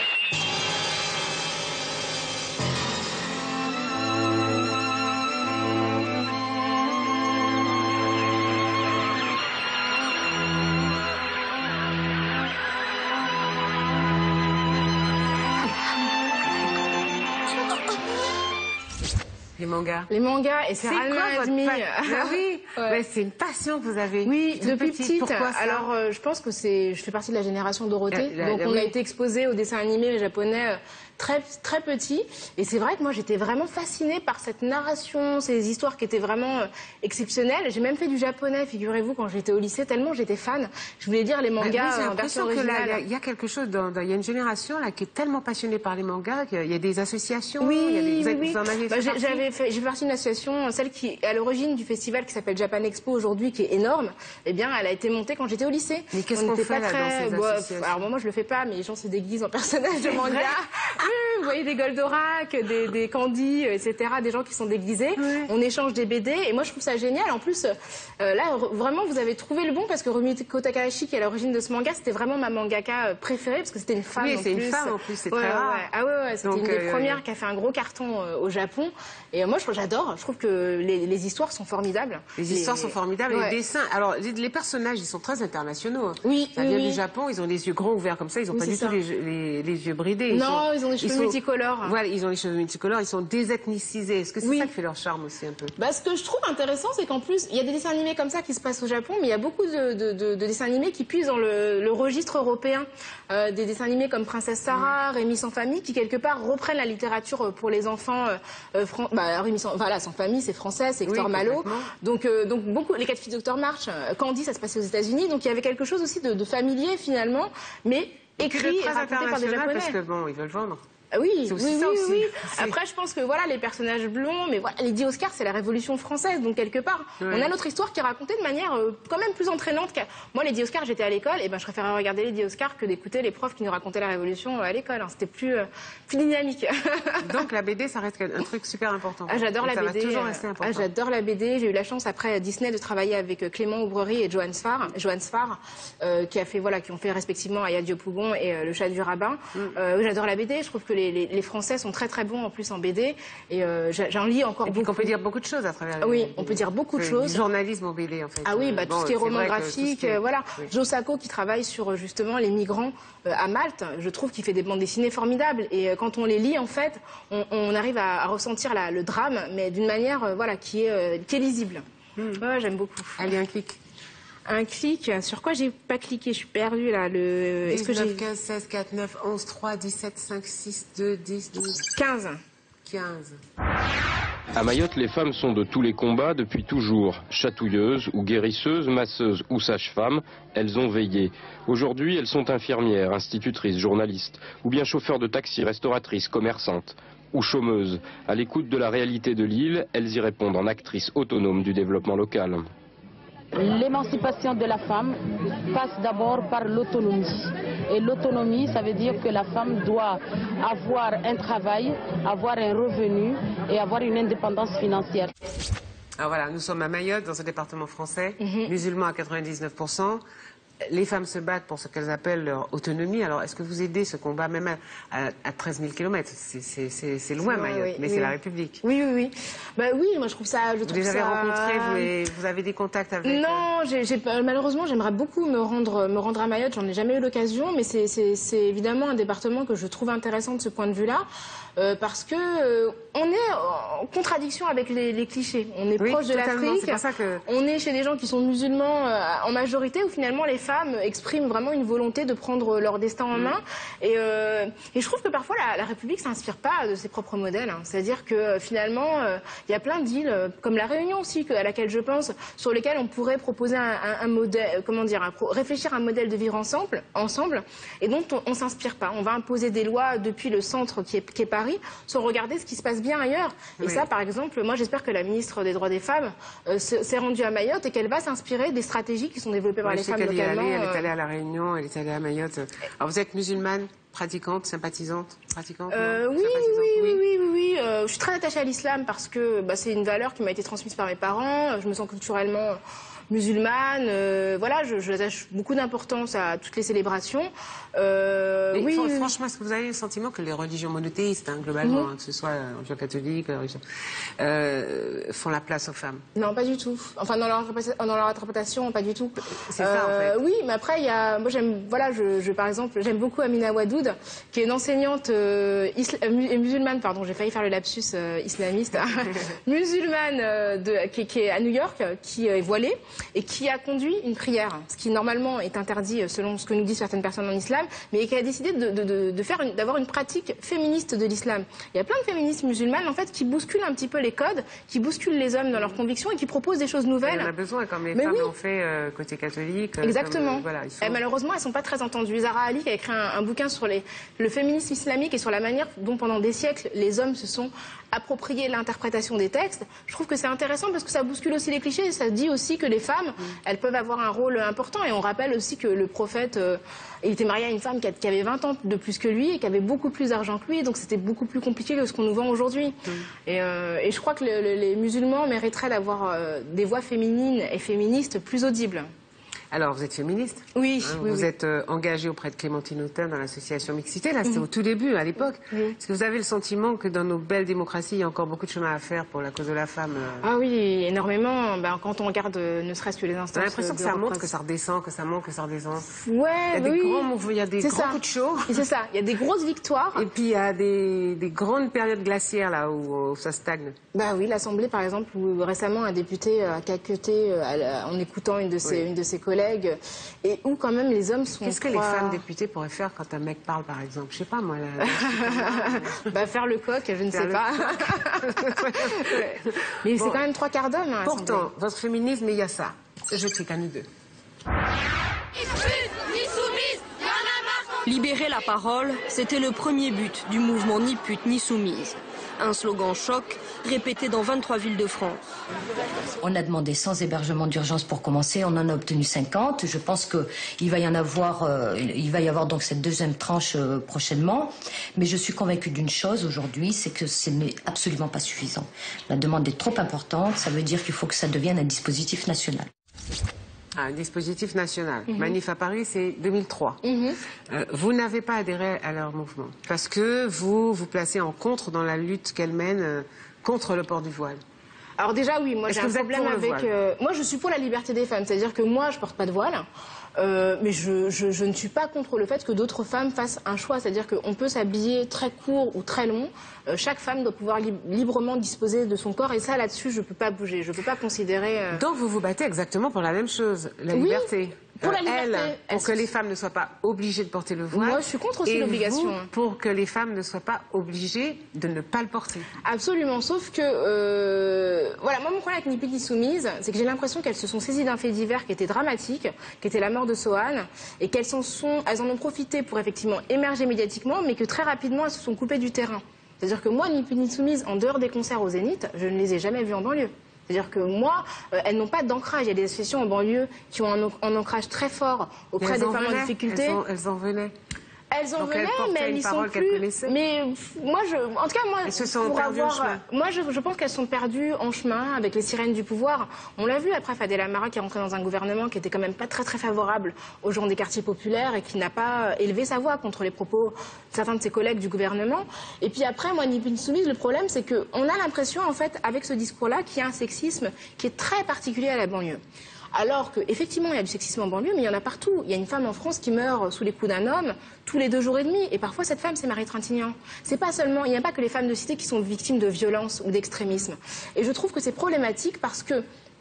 Les mangas. Les mangas, et c'est quoi votre oui, c'est une passion que vous avez. Oui, depuis petite. Pourquoi ça? Alors, je pense que je fais partie de la génération Dorothée. Donc, on a été exposé aux dessins animés japonais très, très petits. Et c'est vrai que moi, j'étais vraiment fascinée par cette narration, ces histoires qui étaient vraiment exceptionnelles. J'ai même fait du japonais, figurez-vous, quand j'étais au lycée, tellement j'étais fan. Je voulais lire les mangas en version originale. Il y a quelque chose, il y a une génération là qui est tellement passionnée par les mangas, qu'il y a des associations. Oui, vous en avez j'ai fait partie d'une association, celle qui est à l'origine du festival qui s'appelle Japan Expo aujourd'hui, qui est énorme. Eh bien, elle a été montée quand j'étais au lycée. Mais qu'est-ce qu'on fait là dans ces associations? Alors moi, je le fais pas, mais les gens se déguisent en personnages de manga. Vous voyez des Goldorak, des Candy, etc., des gens qui sont déguisés. On échange des BD, et moi, je trouve ça génial. En plus, là, vraiment, vous avez trouvé le bon, parce que Rumiko Takahashi, qui est à l'origine de ce manga, c'était vraiment ma mangaka préférée, parce que c'était une femme. Oui, c'est une femme en plus, c'est très rare. Ah ouais, c'était une des premières qui a fait un gros carton au Japon. Et moi, j'adore. Je trouve que les histoires sont formidables. Les histoires sont formidables. Et les dessins. Alors, les personnages, ils sont très internationaux. Oui. Ça vient du Japon. Ils ont les yeux grands ouverts comme ça. Ils n'ont pas du tout les yeux bridés. Non, ils ont des cheveux multicolores. Voilà, ils ont les cheveux multicolores. Ils sont désethnicisés. Est-ce que c'est ça qui fait leur charme aussi un peu? Ce que je trouve intéressant, c'est qu'en plus, il y a des dessins animés comme ça qui se passent au Japon, mais il y a beaucoup de dessins animés qui puisent dans le registre européen. Des dessins animés comme Princesse Sarah, Rémi sans famille, qui quelque part reprennent la littérature pour les enfants. Rémi sans famille, c'est français, c'est Hector Malo. Donc beaucoup, les 4 filles de Dr March, Candy, ça se passait aux États-Unis. Donc il y avait quelque chose aussi de familier finalement, mais écrit et raconté par des Japonais. Parce que bon, ils veulent vendre. Oui, oui. C'est... Après, je pense que voilà, les personnages blonds, mais voilà, Lady Oscar, c'est la Révolution française, donc quelque part, on a notre histoire qui est racontée de manière quand même plus entraînante. Moi, Lady Oscar, j'étais à l'école, et ben, je préférais regarder Lady Oscar que d'écouter les profs qui nous racontaient la Révolution à l'école. Hein. C'était plus dynamique. Donc la BD, ça reste un truc super important. J'adore la BD. Ça va toujours rester important. J'adore la BD. J'ai eu la chance après Disney de travailler avec Clément Aubrerie et Johan Sfar, qui ont fait respectivement Aya Diop-Pougon et Le Chat du Rabbin. J'adore la BD. Je trouve que les Français sont très très bons en plus en BD et j'en lis encore beaucoup. On peut dire beaucoup de choses à travers la BD. Oui, on peut dire beaucoup de choses. Du journalisme en BD en fait. Ah oui, tout ce qui est roman graphique, voilà. Oui. Joe Sacco qui travaille sur justement les migrants à Malte, je trouve qu'il fait des bandes dessinées formidables et quand on les lit en fait, on arrive à ressentir le drame, mais d'une manière qui est lisible. Ouais, j'aime beaucoup. Allez, un clic. Un clic, sur quoi j'ai pas cliqué, je suis perdue là. 19, 15, 16, 4, 9, 11, 3, 17, 5, 6, 2, 10, 12. 15. À Mayotte, les femmes sont de tous les combats depuis toujours. Chatouilleuses ou guérisseuses, masseuses ou sages-femmes, elles ont veillé. Aujourd'hui, elles sont infirmières, institutrices, journalistes, ou bien chauffeurs de taxi, restauratrices, commerçantes, ou chômeuses. À l'écoute de la réalité de l'île, elles y répondent en actrices autonomes du développement local. L'émancipation de la femme passe d'abord par l'autonomie. Et l'autonomie, ça veut dire que la femme doit avoir un travail, avoir un revenu et avoir une indépendance financière. Alors voilà, nous sommes à Mayotte, dans un département français, musulmans à 99%. Les femmes se battent pour ce qu'elles appellent leur autonomie. Alors, est-ce que vous aidez ce combat même à 13 000 km? C'est loin, Mayotte, mais c'est la République. Oui. Bah oui, moi je trouve ça... Vous les avez rencontrés, vous avez des contacts avec... Non, malheureusement, j'aimerais beaucoup me rendre à Mayotte. J'en ai jamais eu l'occasion, mais c'est évidemment un département que je trouve intéressant de ce point de vue-là. Parce que on est en contradiction avec les clichés. On est proche de l'Afrique, on est chez des gens qui sont musulmans en majorité, où finalement les femmes expriment vraiment une volonté de prendre leur destin en main. Et je trouve que parfois la République s'inspire pas de ses propres modèles. Hein. C'est-à-dire que finalement, il y a plein d'îles, comme la Réunion aussi, à laquelle je pense, sur lesquelles on pourrait proposer un modèle, réfléchir à un modèle de vivre ensemble, et dont on s'inspire pas. On va imposer des lois depuis le centre qui est Paris, sans regarder ce qui se passe bien ailleurs. Et ça, par exemple, moi j'espère que la ministre des Droits des Femmes s'est rendue à Mayotte et qu'elle va s'inspirer des stratégies qui sont développées par les femmes localement. Elle est allée à La Réunion, elle est allée à Mayotte. Alors vous êtes musulmane, pratiquante, sympathisante, pratiquante? Oui. Je suis très attachée à l'islam parce que c'est une valeur qui m'a été transmise par mes parents. Je me sens culturellement musulmane, je attache beaucoup d'importance à toutes les célébrations. Franchement, est-ce que vous avez le sentiment que les religions monothéistes, globalement, que ce soit religion catholique, font la place aux femmes? Non, pas du tout. Enfin, dans leur interprétation, pas du tout. C'est ça, en fait. Oui, mais après, par exemple, j'aime beaucoup Amina Wadoud, qui est une enseignante musulmane, pardon, j'ai failli faire le lapsus islamiste, musulmane qui est à New York, qui est voilée, et qui a conduit une prière, ce qui normalement est interdit selon ce que nous disent certaines personnes en islam, mais qui a décidé d'avoir une pratique féministe de l'islam. Il y a plein de féministes musulmanes en fait qui bousculent un petit peu les codes, qui bousculent les hommes dans leurs convictions et qui proposent des choses nouvelles. On a besoin, comme les femmes l'ont fait côté catholique. Exactement. Et malheureusement, elles ne sont pas très entendues. Zahra Ali qui a écrit un bouquin sur le féminisme islamique et sur la manière dont pendant des siècles les hommes se sont appropriés l'interprétation des textes. Je trouve que c'est intéressant parce que ça bouscule aussi les clichés. Ça dit aussi que les femmes, elles peuvent avoir un rôle important. Et on rappelle aussi que le prophète, il était marié à une femme qui avait 20 ans de plus que lui et qui avait beaucoup plus d'argent que lui. Donc c'était beaucoup plus compliqué que ce qu'on nous vend aujourd'hui. Et je crois que les musulmans mériteraient d'avoir des voix féminines et féministes plus audibles. Alors, vous êtes féministe? Oui. Vous êtes engagée auprès de Clémentine Autain dans l'association Mixité. Là, c'était au tout début, à l'époque. Est-ce que vous avez le sentiment que dans nos belles démocraties, il y a encore beaucoup de chemin à faire pour la cause de la femme? Ah oui, énormément. Quand on regarde ne serait-ce que les instances... On a l'impression que ça monte, que ça redescend, que ça monte, que ça redescend. Ouais, il y a des grands mouvements, il y a des grands coups de chaud. C'est ça, il y a des grosses victoires. Et puis, il y a des grandes périodes glaciaires, là, où ça stagne. Bah oui, l'Assemblée, par exemple, où récemment, un député a caqueté en écoutant une de ses collègues... Et où quand même les hommes sont... Qu'est-ce que les femmes députées pourraient faire quand un mec parle, par exemple? Je sais pas, moi. Faire le coq, je ne sais pas. Mais c'est quand même 3/4 d'hommes. Pourtant, votre féminisme, il y a ça. Je sais qu'à nous deux. Ni soumise, ni soumise, y'en a marre qu'on Libérer la parole, c'était le premier but du mouvement Ni pute ni soumise. Un slogan choc répété dans 23 villes de France. On a demandé 100 hébergements d'urgence pour commencer, on en a obtenu 50. Je pense qu'il va y avoir donc cette deuxième tranche prochainement. Mais je suis convaincue d'une chose aujourd'hui, c'est que ce n'est absolument pas suffisant. La demande est trop importante, ça veut dire qu'il faut que ça devienne un dispositif national. Un dispositif national. Manif à Paris, c'est 2003. Vous n'avez pas adhéré à leur mouvement parce que vous vous placez en contre dans la lutte qu'elles mènent contre le port du voile. Alors déjà, oui, moi j'ai un problème avec... moi, je suis pour la liberté des femmes, c'est-à-dire que moi, je porte pas de voile. Mais je ne suis pas contre le fait que d'autres femmes fassent un choix. C'est-à-dire qu'on peut s'habiller très court ou très long. Chaque femme doit pouvoir librement disposer de son corps. Et ça, là-dessus, je ne peux pas bouger. Je ne peux pas considérer... Donc vous vous battez exactement pour la même chose, la liberté. Pour la liberté. Pour que les femmes ne soient pas obligées de porter le voile. Moi, je suis contre aussi l'obligation. Pour que les femmes ne soient pas obligées de ne pas le porter. Absolument, sauf que... voilà, moi, mon problème avec Ni pute ni soumise, c'est que j'ai l'impression qu'elles se sont saisies d'un fait divers qui était dramatique, qui était la mort de Sohan, et qu'elles en ont profité pour effectivement émerger médiatiquement, mais que très rapidement, elles se sont coupées du terrain. C'est-à-dire que moi, Ni pute ni soumise, en dehors des concerts au Zénith, je ne les ai jamais vues en banlieue. C'est-à-dire que moi, elles n'ont pas d'ancrage. Il y a des associations en banlieue qui ont un ancrage très fort auprès des femmes en difficulté. Elles en venaient. Elles en venaient, mais elles n'y sont plus. Mais moi, en tout cas, moi, elles se sont perdues en chemin. Moi, je pense qu'elles sont perdues en chemin avec les sirènes du pouvoir. On l'a vu après Fadel Amara qui est rentré dans un gouvernement qui était quand même pas très très favorable aux gens des quartiers populaires et qui n'a pas élevé sa voix contre les propos de certains de ses collègues du gouvernement. Et puis après, moi, Ni pute ni soumise, le problème, c'est qu'on a l'impression, en fait, avec ce discours-là, qu'il y a un sexisme qui est très particulier à la banlieue. Alors qu'effectivement, il y a du sexisme en banlieue, mais il y en a partout. Il y a une femme en France qui meurt sous les coups d'un homme tous les 2 jours et demi. Et parfois, cette femme, c'est Marie Trintignant. C'est pas seulement, il n'y a pas que les femmes de cité qui sont victimes de violence ou d'extrémisme. Et je trouve que c'est problématique parce que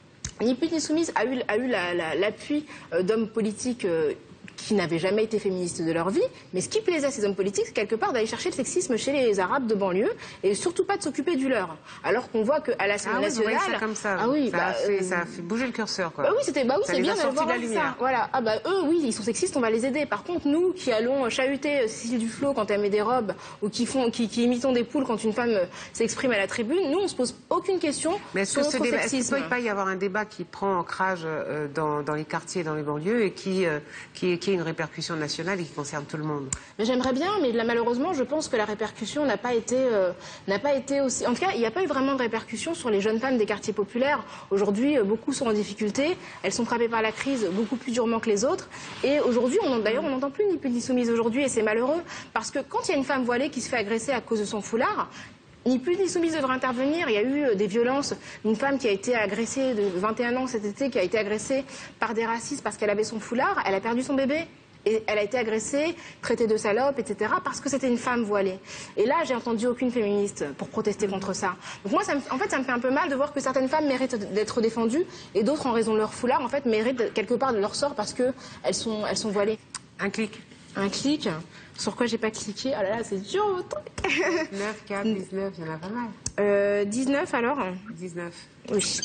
Ni pute ni soumise a eu l'appui d'hommes politiques qui n'avaient jamais été féministes de leur vie, mais ce qui plaisait à ces hommes politiques, c'est quelque part d'aller chercher le sexisme chez les Arabes de banlieue et surtout pas de s'occuper du leur. Alors qu'on voit qu'à l'Assemblée nationale... ça comme ça. Ah oui, ça a fait bouger le curseur, quoi. Bah oui, c'est bien de voir ça. Voilà. Ah bah eux, oui, ils sont sexistes, on va les aider. Par contre, nous qui allons chahuter Cécile Duflot quand elle met des robes ou qui imitons des poules quand une femme s'exprime à la tribune, nous, on se pose aucune question sur notre sexisme. Est-ce qu'il ne peut pas y avoir un débat qui prend ancrage dans les quartiers, dans les banlieues et qui ait une répercussion nationale et qui concerne tout le monde? Mais j'aimerais bien, mais malheureusement, je pense que la répercussion n'a pas été aussi... En tout cas, il n'y a pas eu vraiment de répercussion sur les jeunes femmes des quartiers populaires. Aujourd'hui, beaucoup sont en difficulté. Elles sont frappées par la crise beaucoup plus durement que les autres. Et aujourd'hui, d'ailleurs, on n'entend plus Ni pute ni soumise aujourd'hui, et c'est malheureux. Parce que quand il y a une femme voilée qui se fait agresser à cause de son foulard, Ni pute ni soumise devrait intervenir. Il y a eu des violences. Une femme qui a été agressée de 21 ans cet été, qui a été agressée par des racistes parce qu'elle avait son foulard. Elle a perdu son bébé. Et elle a été agressée, traitée de salope, etc. parce que c'était une femme voilée. Et là, j'ai entendu aucune féministe pour protester contre ça. Donc moi, en fait, ça me fait un peu mal de voir que certaines femmes méritent d'être défendues et d'autres, en raison de leur foulard, en fait, méritent quelque part de leur sort parce qu'elles sont voilées. Un clic. Un clic. Sur quoi j'ai pas cliqué? Oh là là, c'est dur votre truc. 9, 4, 19, il y en a pas mal. 19 alors? 19. Oui.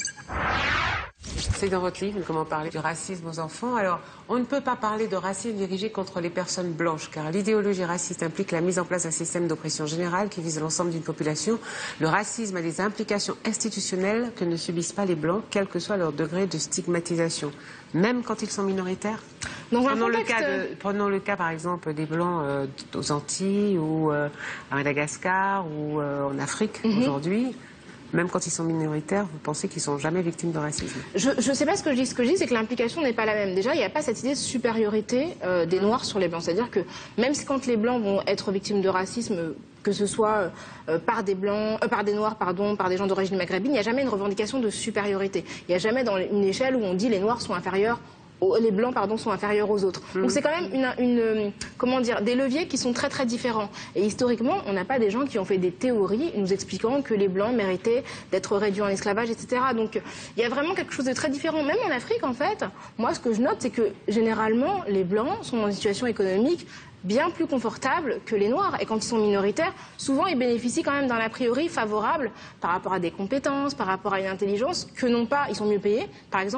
C'est dans votre livre, comment parler du racisme aux enfants. Alors, on ne peut pas parler de racisme dirigé contre les personnes blanches, car l'idéologie raciste implique la mise en place d'un système d'oppression générale qui vise l'ensemble d'une population. Le racisme a des implications institutionnelles que ne subissent pas les blancs, quel que soit leur degré de stigmatisation, même quand ils sont minoritaires. Prenons le cas, par exemple, des blancs aux Antilles ou à Madagascar ou en Afrique aujourd'hui. Même quand ils sont minoritaires, vous pensez qu'ils ne sont jamais victimes de racisme? Je ne sais pas ce que je dis. Ce que je dis, c'est que l'implication n'est pas la même. Déjà, il n'y a pas cette idée de supériorité des Noirs sur les Blancs. C'est-à-dire que même si quand les Blancs vont être victimes de racisme, que ce soit par des Noirs, par des gens d'origine maghrébine, il n'y a jamais une revendication de supériorité. Il n'y a jamais dans une échelle où on dit les Noirs sont inférieurs. Les blancs, sont inférieurs aux autres. Donc c'est quand même comment dire, des leviers qui sont très très différents. Et historiquement, on n'a pas des gens qui ont fait des théories nous expliquant que les blancs méritaient d'être réduits en esclavage, etc. Donc il y a vraiment quelque chose de très différent. Même en Afrique, en fait, moi ce que je note, c'est que généralement, les blancs sont dans une situation économique bien plus confortable que les Noirs. Et quand ils sont minoritaires, souvent ils bénéficient quand même d'un a priori favorable par rapport à des compétences, par rapport à une intelligence que n'ont pas, ils sont mieux payés, par exemple,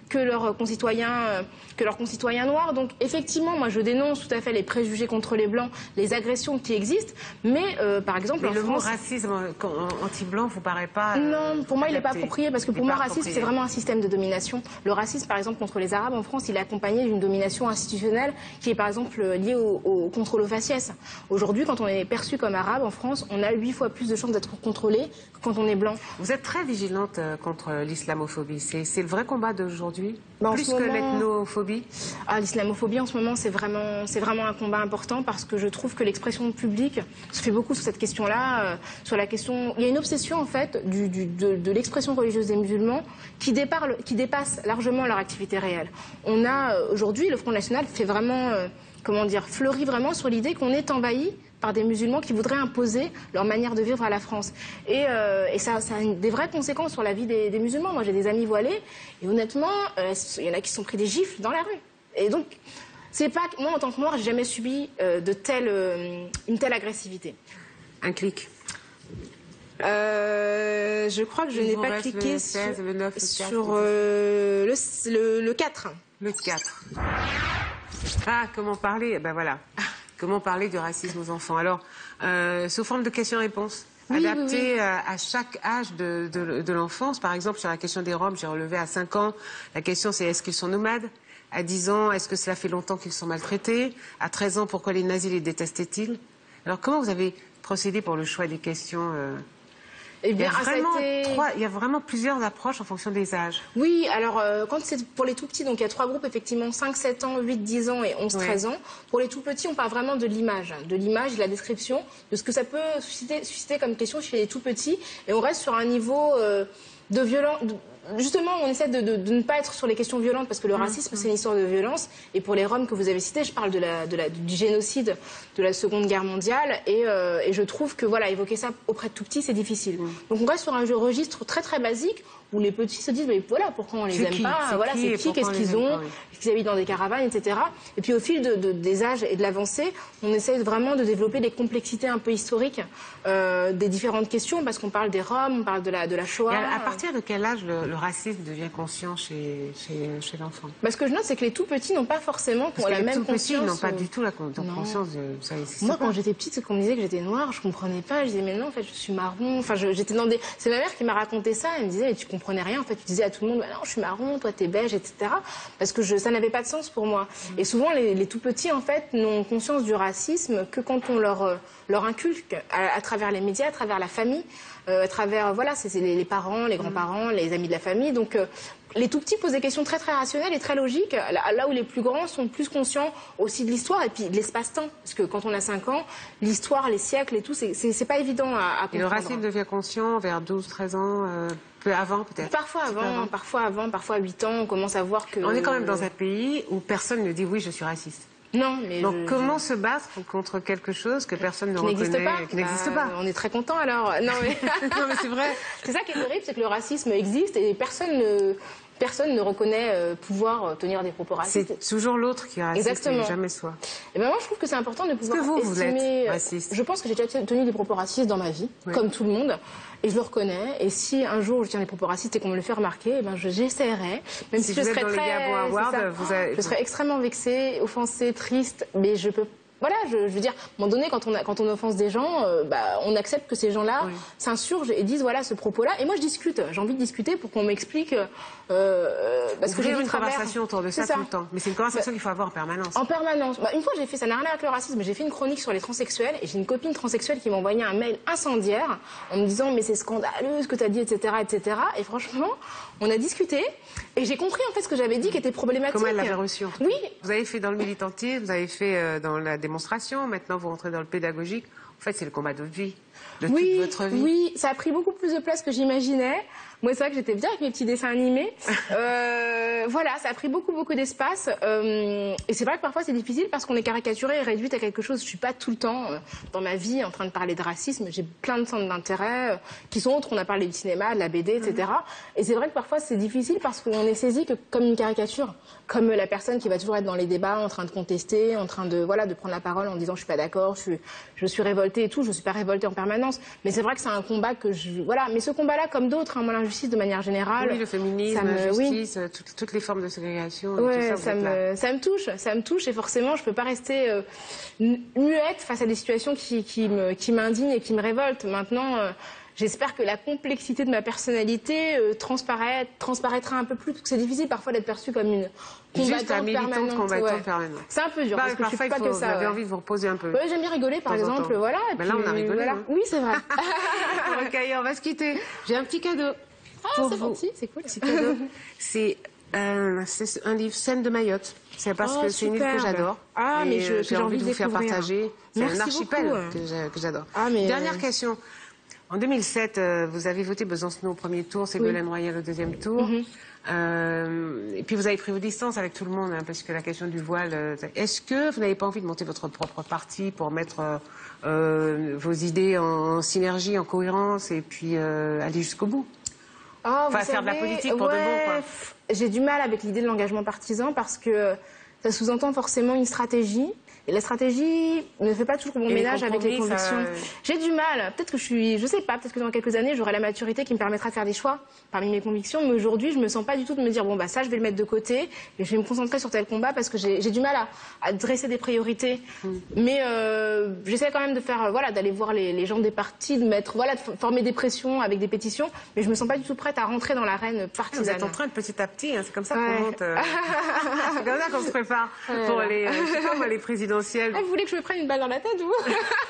que leurs concitoyens noirs. Donc effectivement, moi je dénonce tout à fait les préjugés contre les blancs, les agressions qui existent, mais par exemple mais en le France... mot racisme anti-blanc vous paraît pas non, pour moi il n'est pas approprié, parce que pour moi racisme c'est vraiment un système de domination. Le racisme par exemple contre les Arabes en France, il est accompagné d'une domination institutionnelle qui est par exemple liée au contrôle aux faciès. Aujourd'hui, quand on est perçu comme arabe en France, on a 8 fois plus de chances d'être contrôlé que quand on est blanc. Vous êtes très vigilante contre l'islamophobie, c'est le vrai combat d'aujourd'hui, plus que moment... l'ethnophobie. L'islamophobie en ce moment c'est vraiment un combat important, parce que je trouve que l'expression publique se fait beaucoup sur cette question-là, sur la question... Il y a une obsession en fait de l'expression religieuse des musulmans qui dépasse largement leur activité réelle. On a aujourd'hui, le Front National fait vraiment, fleurit vraiment sur l'idée qu'on est envahi par des musulmans qui voudraient imposer leur manière de vivre à la France. Et ça a des vraies conséquences sur la vie des musulmans. Moi j'ai des amis voilés, et honnêtement, il y en a qui se sont pris des gifles dans la rue. Et donc, c'est pas... Moi, en tant que noire, j'ai jamais subi une telle agressivité. Un clic. Je crois que je n'ai pas cliqué le 16, le 9, sur le 4. Le 4. Ah, comment parler? Ben voilà. Comment parler du racisme aux enfants? Alors, sous forme de questions-réponses. Oui, adapté oui. à chaque âge de l'enfance. Par exemple, sur la question des Roms, j'ai relevé à 5 ans. La question, c'est est-ce qu'ils sont nomades? À 10 ans, est-ce que cela fait longtemps qu'ils sont maltraités? À 13 ans, pourquoi les nazis les détestaient-ils? Alors, comment vous avez procédé pour le choix des questions Eh bien, il y a vraiment plusieurs approches en fonction des âges. Oui, alors quand c'est pour les tout petits, donc il y a 3 groupes effectivement, 5, 7 ans, 8, 10 ans et 11, 13 ans. Pour les tout petits, on parle vraiment de l'image, de la description, de ce que ça peut susciter comme question chez les tout petits. Et on reste sur un niveau de violence... Justement, on essaie de ne pas être sur les questions violentes, parce que le racisme, c'est une histoire de violence. Et pour les Roms que vous avez cités, je parle du génocide de la Seconde Guerre mondiale. Et je trouve que voilà, évoquer ça auprès de tout petits, c'est difficile. Donc on reste sur un registre très très basique, où les petits se disent, mais voilà, pourquoi on les aime pas, voilà, c'est qui, qu'est-ce qu'ils ont, est-ce qu'ils habitent dans des caravanes, etc. Et puis au fil des âges et de l'avancée, on essaie vraiment de développer des complexités un peu historiques des différentes questions, parce qu'on parle des Roms, on parle de la Shoah. Et à partir de quel âge le racisme devient conscient chez l'enfant? Ce que je note, c'est que les tout petits n'ont pas forcément la même conscience. Les tout petits n'ont pas du tout la conscience de ça. Moi, quand j'étais petite, qu'on me disait que j'étais noire, je comprenais pas. Je disais, mais non, en fait, je suis marron. Enfin, j'étais dans des... C'est ma mère qui m'a raconté ça. Elle me disait, mais tu comprenais rien. En fait, tu disais à tout le monde, bah non, je suis marron, toi, t'es beige, etc. Parce que ça n'avait pas de sens pour moi. Et souvent, les tout petits, en fait, n'ont conscience du racisme que quand on leur inculque à travers les médias, à travers la famille, à travers, voilà, c'est les parents, les grands-parents, les amis de la famille. Donc, les tout petits posent des questions très très rationnelles et très logiques, là où les plus grands sont plus conscients aussi de l'histoire et puis de l'espace-temps. Parce que quand on a 5 ans, l'histoire, les siècles et tout, c'est pas évident à comprendre. Et le racisme devient conscient vers 12, 13 ans peu avant peut-être? Parfois avant, parfois à 8 ans, on commence à voir que... On est quand même dans un pays où personne ne dit oui, je suis raciste. Non, mais donc comment se battre contre quelque chose que personne ne reconnaît, qui n'existe pas? On est très content alors. Non mais, non, mais c'est vrai. C'est ça qui est terrible, c'est que le racisme existe et personne ne reconnaît pouvoir tenir des propos racistes. C'est toujours l'autre qui est raciste. Exactement. Et jamais soi. Et ben moi je trouve que c'est important de pouvoir vous êtes raciste? Je pense que j'ai déjà tenu des propos racistes dans ma vie, comme tout le monde, et je le reconnais. Et si un jour je tiens des propos racistes et qu'on me le fait remarquer, ben j'essaierai. Même si je serais je serais extrêmement vexée, offensée, triste, mais je peux. Voilà, je veux dire, à un moment donné, quand on offense des gens, on accepte que ces gens-là s'insurgent et disent, voilà, ce propos-là. Et moi, je discute. J'ai envie de discuter pour qu'on m'explique parce que j'ai une conversation autour de ça tout le temps. Mais c'est une conversation qu'il faut avoir en permanence. En permanence. Une fois, ça n'a rien à voir avec le racisme, mais j'ai fait une chronique sur les transsexuels et j'ai une copine transsexuelle qui m'a envoyé un mail incendiaire en me disant, mais c'est scandaleux ce que tu as dit, etc., etc. Et franchement, on a discuté et j'ai compris en fait ce que j'avais dit qui était problématique. Comment elle l'avait reçu? Oui. Vous avez fait dans le militantisme, vous avez fait dans la démonstration, maintenant vous rentrez dans le pédagogique. En fait, c'est le combat de votre vie, de toute votre vie. Oui, ça a pris beaucoup plus de place que j'imaginais. Moi, c'est vrai que j'étais bien avec mes petits dessins animés. Voilà, ça a pris beaucoup d'espace. Et c'est vrai que parfois c'est difficile parce qu'on est caricaturé et réduite à quelque chose. Je suis pas tout le temps dans ma vie en train de parler de racisme. J'ai plein de centres d'intérêt qui sont autres. On a parlé du cinéma, de la BD, etc. Et c'est vrai que parfois c'est difficile parce qu'on est saisi que comme une caricature, comme la personne qui va toujours être dans les débats, en train de contester, en train de prendre la parole en disant je suis pas d'accord, je suis révoltée. révoltée et tout, je suis pas révoltée en permanence, mais c'est vrai que c'est un combat que voilà, mais ce combat-là, comme d'autres, hein, moi l'injustice de manière générale. Oui, le féminisme, la justice, toutes les formes de ségrégation. Ouais, tout ça me touche et forcément je peux pas rester muette face à des situations qui m'indignent et qui me révoltent. Maintenant, j'espère que la complexité de ma personnalité transparaîtra un peu plus, parce que c'est difficile parfois d'être perçue comme une combattante permanente. C'est un peu dur, parce que je suis pas que ça. Vous avez envie de vous reposer un peu. Oui, j'aime bien rigoler, par exemple, voilà. Là, on a rigolé. Voilà. Hein. Oui, c'est vrai. Rokhaya, on va se quitter. J'ai un petit cadeau. Ah, c'est gentil, c'est cool. Petit cadeau. C'est un livre Scènes de Mayotte. C'est parce que c'est une île que j'adore. Ah, mais j'ai envie de vous faire partager. C'est un archipel que j'adore. Dernière question. En 2007, vous avez voté Besancenot au premier tour, Ségolène Royal au deuxième tour. Et puis vous avez pris vos distances avec tout le monde, hein, parce que la question du voile... Est-ce que vous n'avez pas envie de monter votre propre parti pour mettre vos idées en synergie, en cohérence, et puis aller jusqu'au bout? Enfin, faire de la politique pour de bon, quoi. J'ai du mal avec l'idée de l'engagement partisan, parce que ça sous-entend forcément une stratégie. Et la stratégie ne fait pas toujours bon ménage avec les convictions. J'ai du mal. Peut-être que je sais pas, peut-être que dans quelques années, j'aurai la maturité qui me permettra de faire des choix parmi mes convictions. Mais aujourd'hui, je me sens pas du tout de me dire, bon, bah, ça, je vais le mettre de côté et je vais me concentrer sur tel combat, parce que j'ai du mal à dresser des priorités. Mais j'essaie quand même de faire, d'aller voir les gens des partis, de former des pressions avec des pétitions. Mais je me sens pas du tout prête à rentrer dans l'arène partisane. Vous êtes en train de petit à petit, hein, c'est comme ça qu'on monte. C'est comme ça qu'on se prépare pour les présidentielles. Vous voulez que je me prenne une balle dans la tête, vous?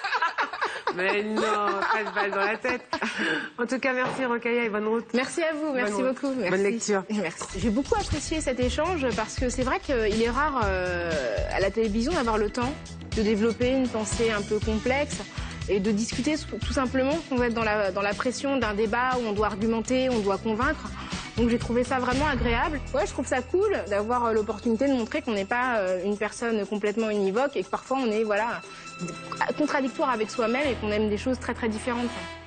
Mais non, pas de balle dans la tête. En tout cas, merci Rokhaya et bonne route. Merci à vous, merci beaucoup. Merci. Bonne lecture. Merci. J'ai beaucoup apprécié cet échange, parce que c'est vrai qu'il est rare à la télévision d'avoir le temps de développer une pensée un peu complexe et de discuter tout simplement sans être dans la pression d'un débat où on doit argumenter, on doit convaincre. Donc j'ai trouvé ça vraiment agréable. Ouais, je trouve ça cool d'avoir l'opportunité de montrer qu'on n'est pas une personne complètement univoque et que parfois on est contradictoire avec soi-même et qu'on aime des choses très très différentes.